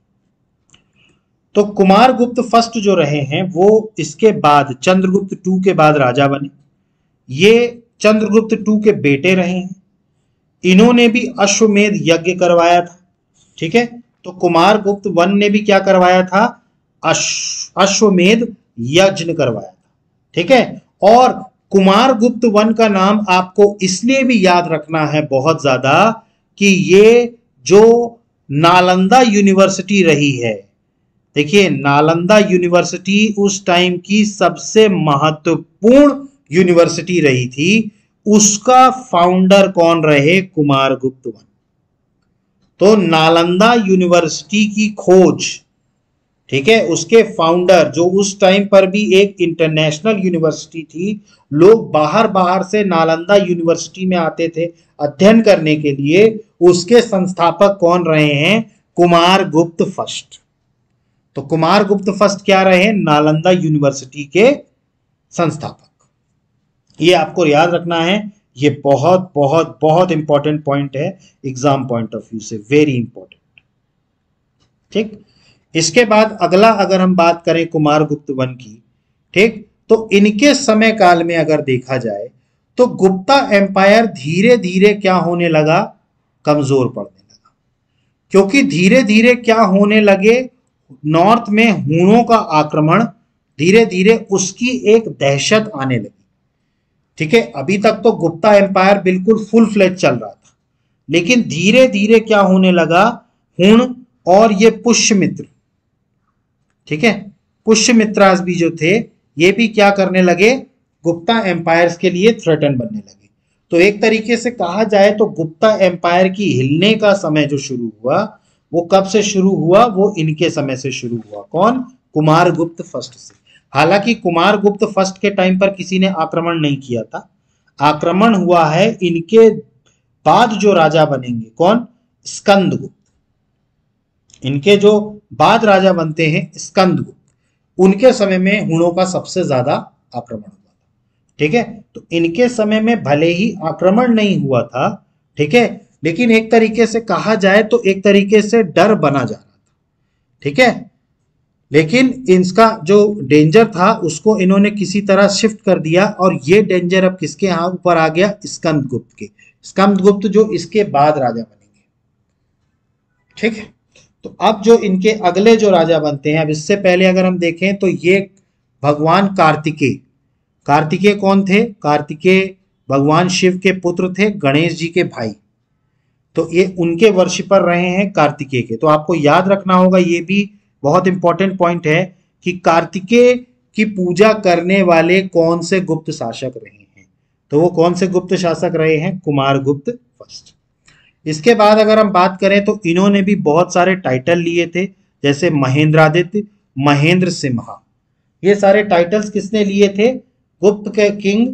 तो कुमारगुप्त फर्स्ट जो रहे हैं वो इसके बाद चंद्रगुप्त टू के बाद राजा बने। ये चंद्रगुप्त टू के बेटे रहे हैं। इन्होंने भी अश्वमेध यज्ञ करवाया था। ठीक है, तो कुमारगुप्त वन ने भी क्या करवाया था, अश्वमेध यज्ञ करवाया था। ठीक है, और कुमारगुप्त वन का नाम आपको इसलिए भी याद रखना है बहुत ज्यादा कि ये जो नालंदा यूनिवर्सिटी रही है, देखिए नालंदा यूनिवर्सिटी उस टाइम की सबसे महत्वपूर्ण यूनिवर्सिटी रही थी, उसका फाउंडर कौन रहे, कुमारगुप्त वन। तो नालंदा यूनिवर्सिटी की खोज, ठीक है, उसके फाउंडर जो उस टाइम पर भी एक इंटरनेशनल यूनिवर्सिटी थी, लोग बाहर बाहर से नालंदा यूनिवर्सिटी में आते थे अध्ययन करने के लिए, उसके संस्थापक कौन रहे हैं, कुमारगुप्त फर्स्ट। तो कुमारगुप्त फर्स्ट क्या रहे, नालंदा यूनिवर्सिटी के संस्थापक। ये आपको याद रखना है, ये बहुत बहुत बहुत इंपॉर्टेंट पॉइंट है एग्जाम पॉइंट ऑफ व्यू से, वेरी इंपॉर्टेंट। ठीक, इसके बाद अगला अगर हम बात करें कुमारगुप्त वन की, ठीक, तो इनके समय काल में अगर देखा जाए तो गुप्ता एम्पायर धीरे धीरे क्या होने लगा, कमजोर पड़ने लगा। क्योंकि धीरे धीरे क्या होने लगे, नॉर्थ में हूणों का आक्रमण, धीरे धीरे उसकी एक दहशत आने लगी। ठीक है, अभी तक तो गुप्ता एम्पायर बिल्कुल फुल फ्लेज चल रहा था, लेकिन धीरे धीरे क्या होने लगा, हूण और ये पुष्यमित्र, ठीक है, पुष्यमित्रास भी जो थे, ये भी क्या करने लगे, गुप्ता एम्पायर्स के लिए थ्रेटन बनने लगे। तो एक तरीके से कहा जाए तो गुप्ता एम्पायर की हिलने का समय जो शुरू हुआ, वो कब से शुरू हुआ, वो इनके समय से शुरू हुआ। कौन, कुमारगुप्त फर्स्ट से। हालांकि कुमारगुप्त फर्स्ट के टाइम पर किसी ने आक्रमण नहीं किया था, आक्रमण हुआ है इनके बाद जो राजा बनेंगे, कौन, स्कंदगुप्त। इनके जो बाद राजा बनते हैं स्कंदगुप्त, उनके समय में हूणों का सबसे ज्यादा आक्रमण हुआ था। ठीक है, तो इनके समय में भले ही आक्रमण नहीं हुआ था, ठीक है, लेकिन एक तरीके से कहा जाए तो एक तरीके से डर बना जा रहा था। ठीक है। लेकिन इसका जो डेंजर था उसको इन्होंने किसी तरह शिफ्ट कर दिया और ये डेंजर अब किसके यहाँ ऊपर आ गया, स्कंदगुप्त के। स्कंदगुप्त जो इसके बाद राजा बनेंगे, ठीक है। तो अब जो इनके अगले जो राजा बनते हैं, अब इससे पहले अगर हम देखें तो ये भगवान कार्तिकेय। कार्तिकेय कौन थे, कार्तिकेय भगवान शिव के पुत्र थे, गणेश जी के भाई। तो ये उनके वर्शिपर रहे हैं कार्तिकेय के। तो आपको याद रखना होगा, ये भी बहुत इंपॉर्टेंट पॉइंट है कि कार्तिकेय की पूजा करने वाले कौन से गुप्त शासक रहे हैं। तो वो कौन से गुप्त शासक रहे हैं, कुमारगुप्त फर्स्ट। इसके बाद अगर हम बात करें तो इन्होंने भी बहुत सारे टाइटल लिए थे, जैसे महेंद्रादित्य, महेंद्र सिम्हा। ये सारे टाइटल्स किसने लिए थे, गुप्त के किंग,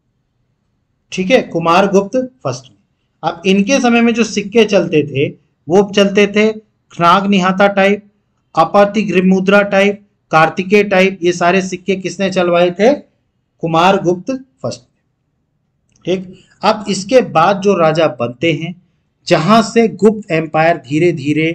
ठीक है, कुमारगुप्त फर्स्ट में। अब इनके समय में जो सिक्के चलते थे वो चलते थे खनाग निहाता टाइप, अपतिग्रिम मुद्रा टाइप, कार्तिकेय टाइप। ये सारे सिक्के किसने चलवाए थे, कुमारगुप्त फर्स्ट में, ठीक। अब इसके बाद जो राजा बनते हैं, जहां से गुप्त एम्पायर धीरे धीरे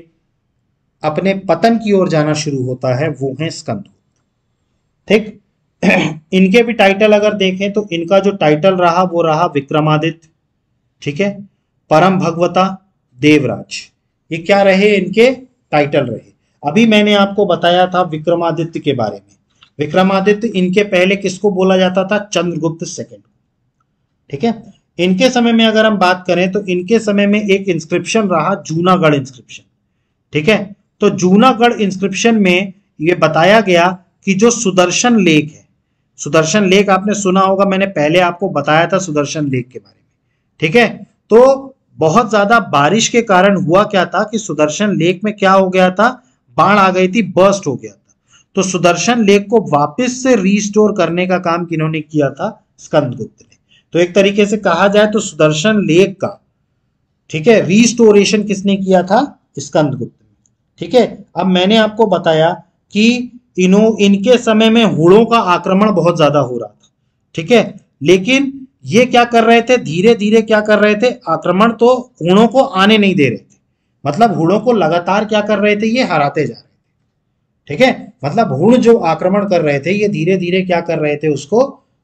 अपने पतन की ओर जाना शुरू होता है, वो है स्कंदगुप्त, ठीक। इनके भी टाइटल अगर देखें तो इनका जो टाइटल रहा वो रहा विक्रमादित्य, ठीक है, परम भगवता, देवराज। ये क्या रहे, इनके टाइटल रहे। अभी मैंने आपको बताया था विक्रमादित्य के बारे में। विक्रमादित्य इनके पहले किसको बोला जाता था, चंद्रगुप्त सेकंड, ठीक है। इनके समय में अगर हम बात करें तो इनके समय में एक इंस्क्रिप्शन रहा, जूनागढ़ इंस्क्रिप्शन, ठीक है। तो जूनागढ़ इंस्क्रिप्शन में ये बताया गया कि जो सुदर्शन लेक है, सुदर्शन लेक आपने सुना होगा, मैंने पहले आपको बताया था सुदर्शन लेक के बारे में, ठीक है। तो बहुत ज्यादा बारिश के कारण हुआ क्या था कि सुदर्शन लेक में क्या हो गया था, बाढ़ आ गई थी, बर्स्ट हो गया था। तो सुदर्शन लेक को वापस से रीस्टोर करने का काम किन्होंने किया था, स्कंदगुप्त ने। तो एक तरीके से कहा जाए तो सुदर्शन लेक का, ठीक है, रीस्टोरेशन किसने किया था, स्कंदगुप्त ने, ठीक है। अब मैंने आपको बताया कि इन्हों इनके समय में हुणों का आक्रमण बहुत ज्यादा हो रहा था, ठीक है। लेकिन ये क्या कर रहे थे, धीरे धीरे क्या कर रहे थे, आक्रमण तो हुणों को आने नहीं दे रहे थे। मतलब हुणों को लगातार क्या कर रहे थे, ये हराते जा रहे थे, ठीक है। मतलब हुण जो आक्रमण कर रहे थे, ये धीरे धीरे क्या कर रहे थे, उसको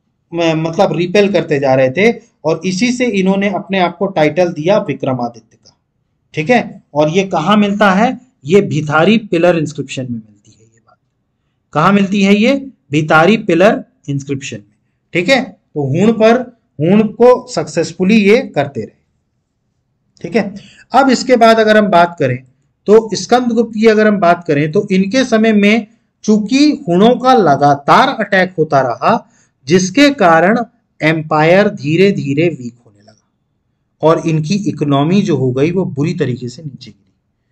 मतलब रिपेल करते जा रहे थे। और इसी से इन्होंने अपने आप को टाइटल दिया विक्रमादित्य का, ठीक है। और ये कहाँ मिलता है, ये भितारी पिलर इंस्क्रिप्शन में मिलती है। ये बात कहाँ मिलती है, ये भितारी पिलर इंस्क्रिप्शन में, ठीक है। तो हुण पर हुण को सक्सेसफुली ये करते रहे, ठीक है। अब इसके बाद अगर हम बात करें तो स्कंदगुप्त की अगर हम बात करें तो इनके समय में चूंकि हुणों का लगातार अटैक होता रहा, जिसके कारण एम्पायर धीरे धीरे वीक होने लगा और इनकी इकोनॉमी जो हो गई वो बुरी तरीके से नीचे गिरी,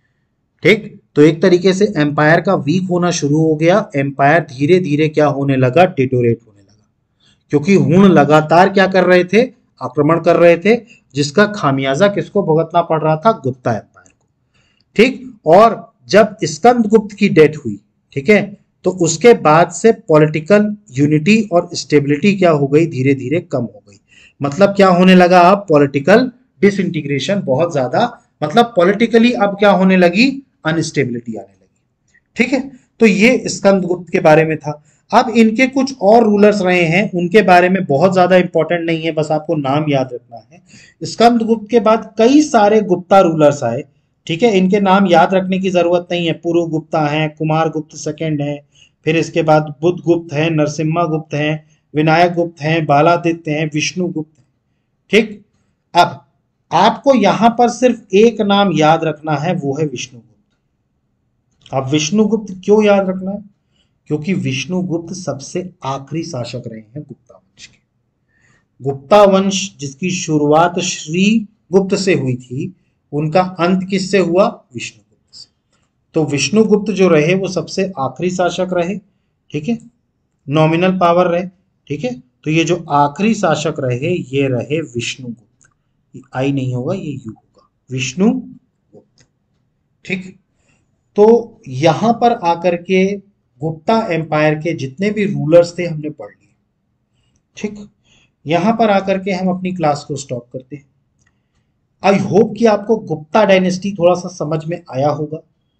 ठीक। तो एक तरीके से एम्पायर का वीक होना शुरू हो गया। एम्पायर धीरे धीरे क्या होने लगा, डिटोरेट होने लगा, क्योंकि हुण लगातार क्या कर रहे थे, आक्रमण कर रहे थे, जिसका खामियाजा किसको भुगतना पड़ रहा था, गुप्ता एम्पायर को, ठीक। और जब स्कंदगुप्त की डेथ हुई, ठीक है, तो उसके बाद से पॉलिटिकल यूनिटी और स्टेबिलिटी क्या हो गई, धीरे धीरे कम हो गई। मतलब क्या होने लगा, अब पॉलिटिकल डिसइंटीग्रेशन बहुत ज्यादा, मतलब पॉलिटिकली अब क्या होने लगी, अनस्टेबिलिटी आने लगी, ठीक है। तो ये स्कंदगुप्त के बारे में था। अब इनके कुछ और रूलर्स रहे हैं, उनके बारे में बहुत ज्यादा इंपॉर्टेंट नहीं है, बस आपको नाम याद रखना है। स्कंदगुप्त के बाद कई सारे गुप्ता रूलर्स आए, ठीक है। इनके नाम याद रखने की जरूरत नहीं है। पुरु गुप्ता है, कुमार गुप्त सेकंड है, फिर इसके बाद बुद्ध गुप्त है, नरसिम्हा गुप्त है, विनायक गुप्त है, बालादित्य है, विष्णु गुप्त है, ठीक। अब आपको यहां पर सिर्फ एक नाम याद रखना है, वो है विष्णुगुप्त। अब विष्णुगुप्त क्यों याद रखना है, क्योंकि विष्णुगुप्त सबसे आखिरी शासक रहे हैं गुप्ता वंश के। गुप्ता वंश जिसकी शुरुआत श्री गुप्त से हुई थी, उनका अंत किससे हुआ, विष्णुगुप्त से। तो विष्णुगुप्त जो रहे वो सबसे आखिरी शासक रहे, ठीक है, नॉमिनल पावर रहे, ठीक है। तो ये जो आखिरी शासक रहे ये रहे विष्णुगुप्त। आई नहीं होगा, ये यू होगा, विष्णुगुप्त, ठीक। तो यहां पर आकर के गुप्ता एम्पायर के जितने भी रूलर्स थे हमने पढ़ लिए, ठीक। यहां पर आकर के हम अपनी क्लास को स्टॉप करते हैं। आई होप कि आपको गुप्ता डायनेस्टी थोड़ा सा समझ में आया होगा।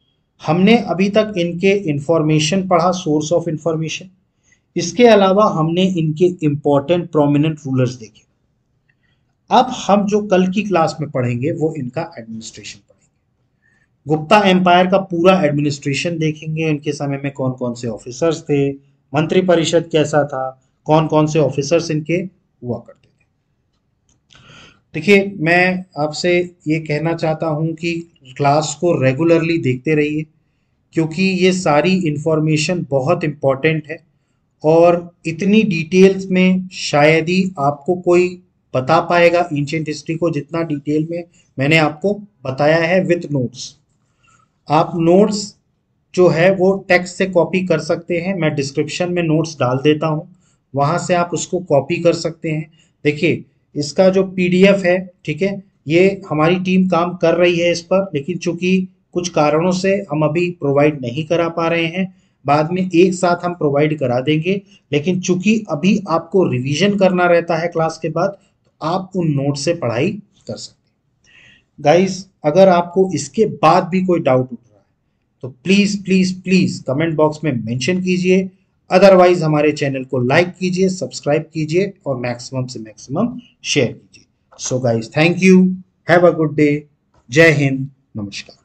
हमने अभी तक इनके इंफॉर्मेशन पढ़ा, सोर्स ऑफ इंफॉर्मेशन। इसके अलावा हमने इनके इंपॉर्टेंट प्रोमिनेंट रूलर्स देखे। अब हम जो कल की क्लास में पढ़ेंगे वो इनका एडमिनिस्ट्रेशन पढ़ेंगे। गुप्ता एम्पायर का पूरा एडमिनिस्ट्रेशन देखेंगे, इनके समय में कौन कौन से ऑफिसर्स थे, मंत्री परिषद कैसा था, कौन कौन से ऑफिसर्स इनके हुआ करते थे। देखिए, मैं आपसे ये कहना चाहता हूं कि क्लास को रेगुलरली देखते रहिए, क्योंकि ये सारी इंफॉर्मेशन बहुत इंपॉर्टेंट है और इतनी डिटेल्स में शायद ही आपको कोई बता पाएगा एंशिएंट हिस्ट्री को, जितना डिटेल में मैंने आपको बताया है विथ नोट्स। आप नोट्स जो है वो टेक्स्ट से कॉपी कर सकते हैं, मैं डिस्क्रिप्शन में नोट्स डाल देता हूं, वहां से आप उसको कॉपी कर सकते हैं। देखिए, इसका जो पीडीएफ है, ठीक है, ये हमारी टीम काम कर रही है इस पर, लेकिन चूंकि कुछ कारणों से हम अभी प्रोवाइड नहीं करा पा रहे हैं, बाद में एक साथ हम प्रोवाइड करा देंगे। लेकिन चूंकि अभी आपको रिवीजन करना रहता है क्लास के बाद, तो आप उन नोट से पढ़ाई कर सकते हैं। गाइस, अगर आपको इसके बाद भी कोई डाउट उठ रहा है तो please please please comment box में मेंशन कीजिए। अदरवाइज हमारे चैनल को लाइक कीजिए, सब्सक्राइब कीजिए और मैक्सिमम से मैक्सिमम शेयर कीजिए। So guys, thank you, have a good day, जय हिंद, नमस्कार।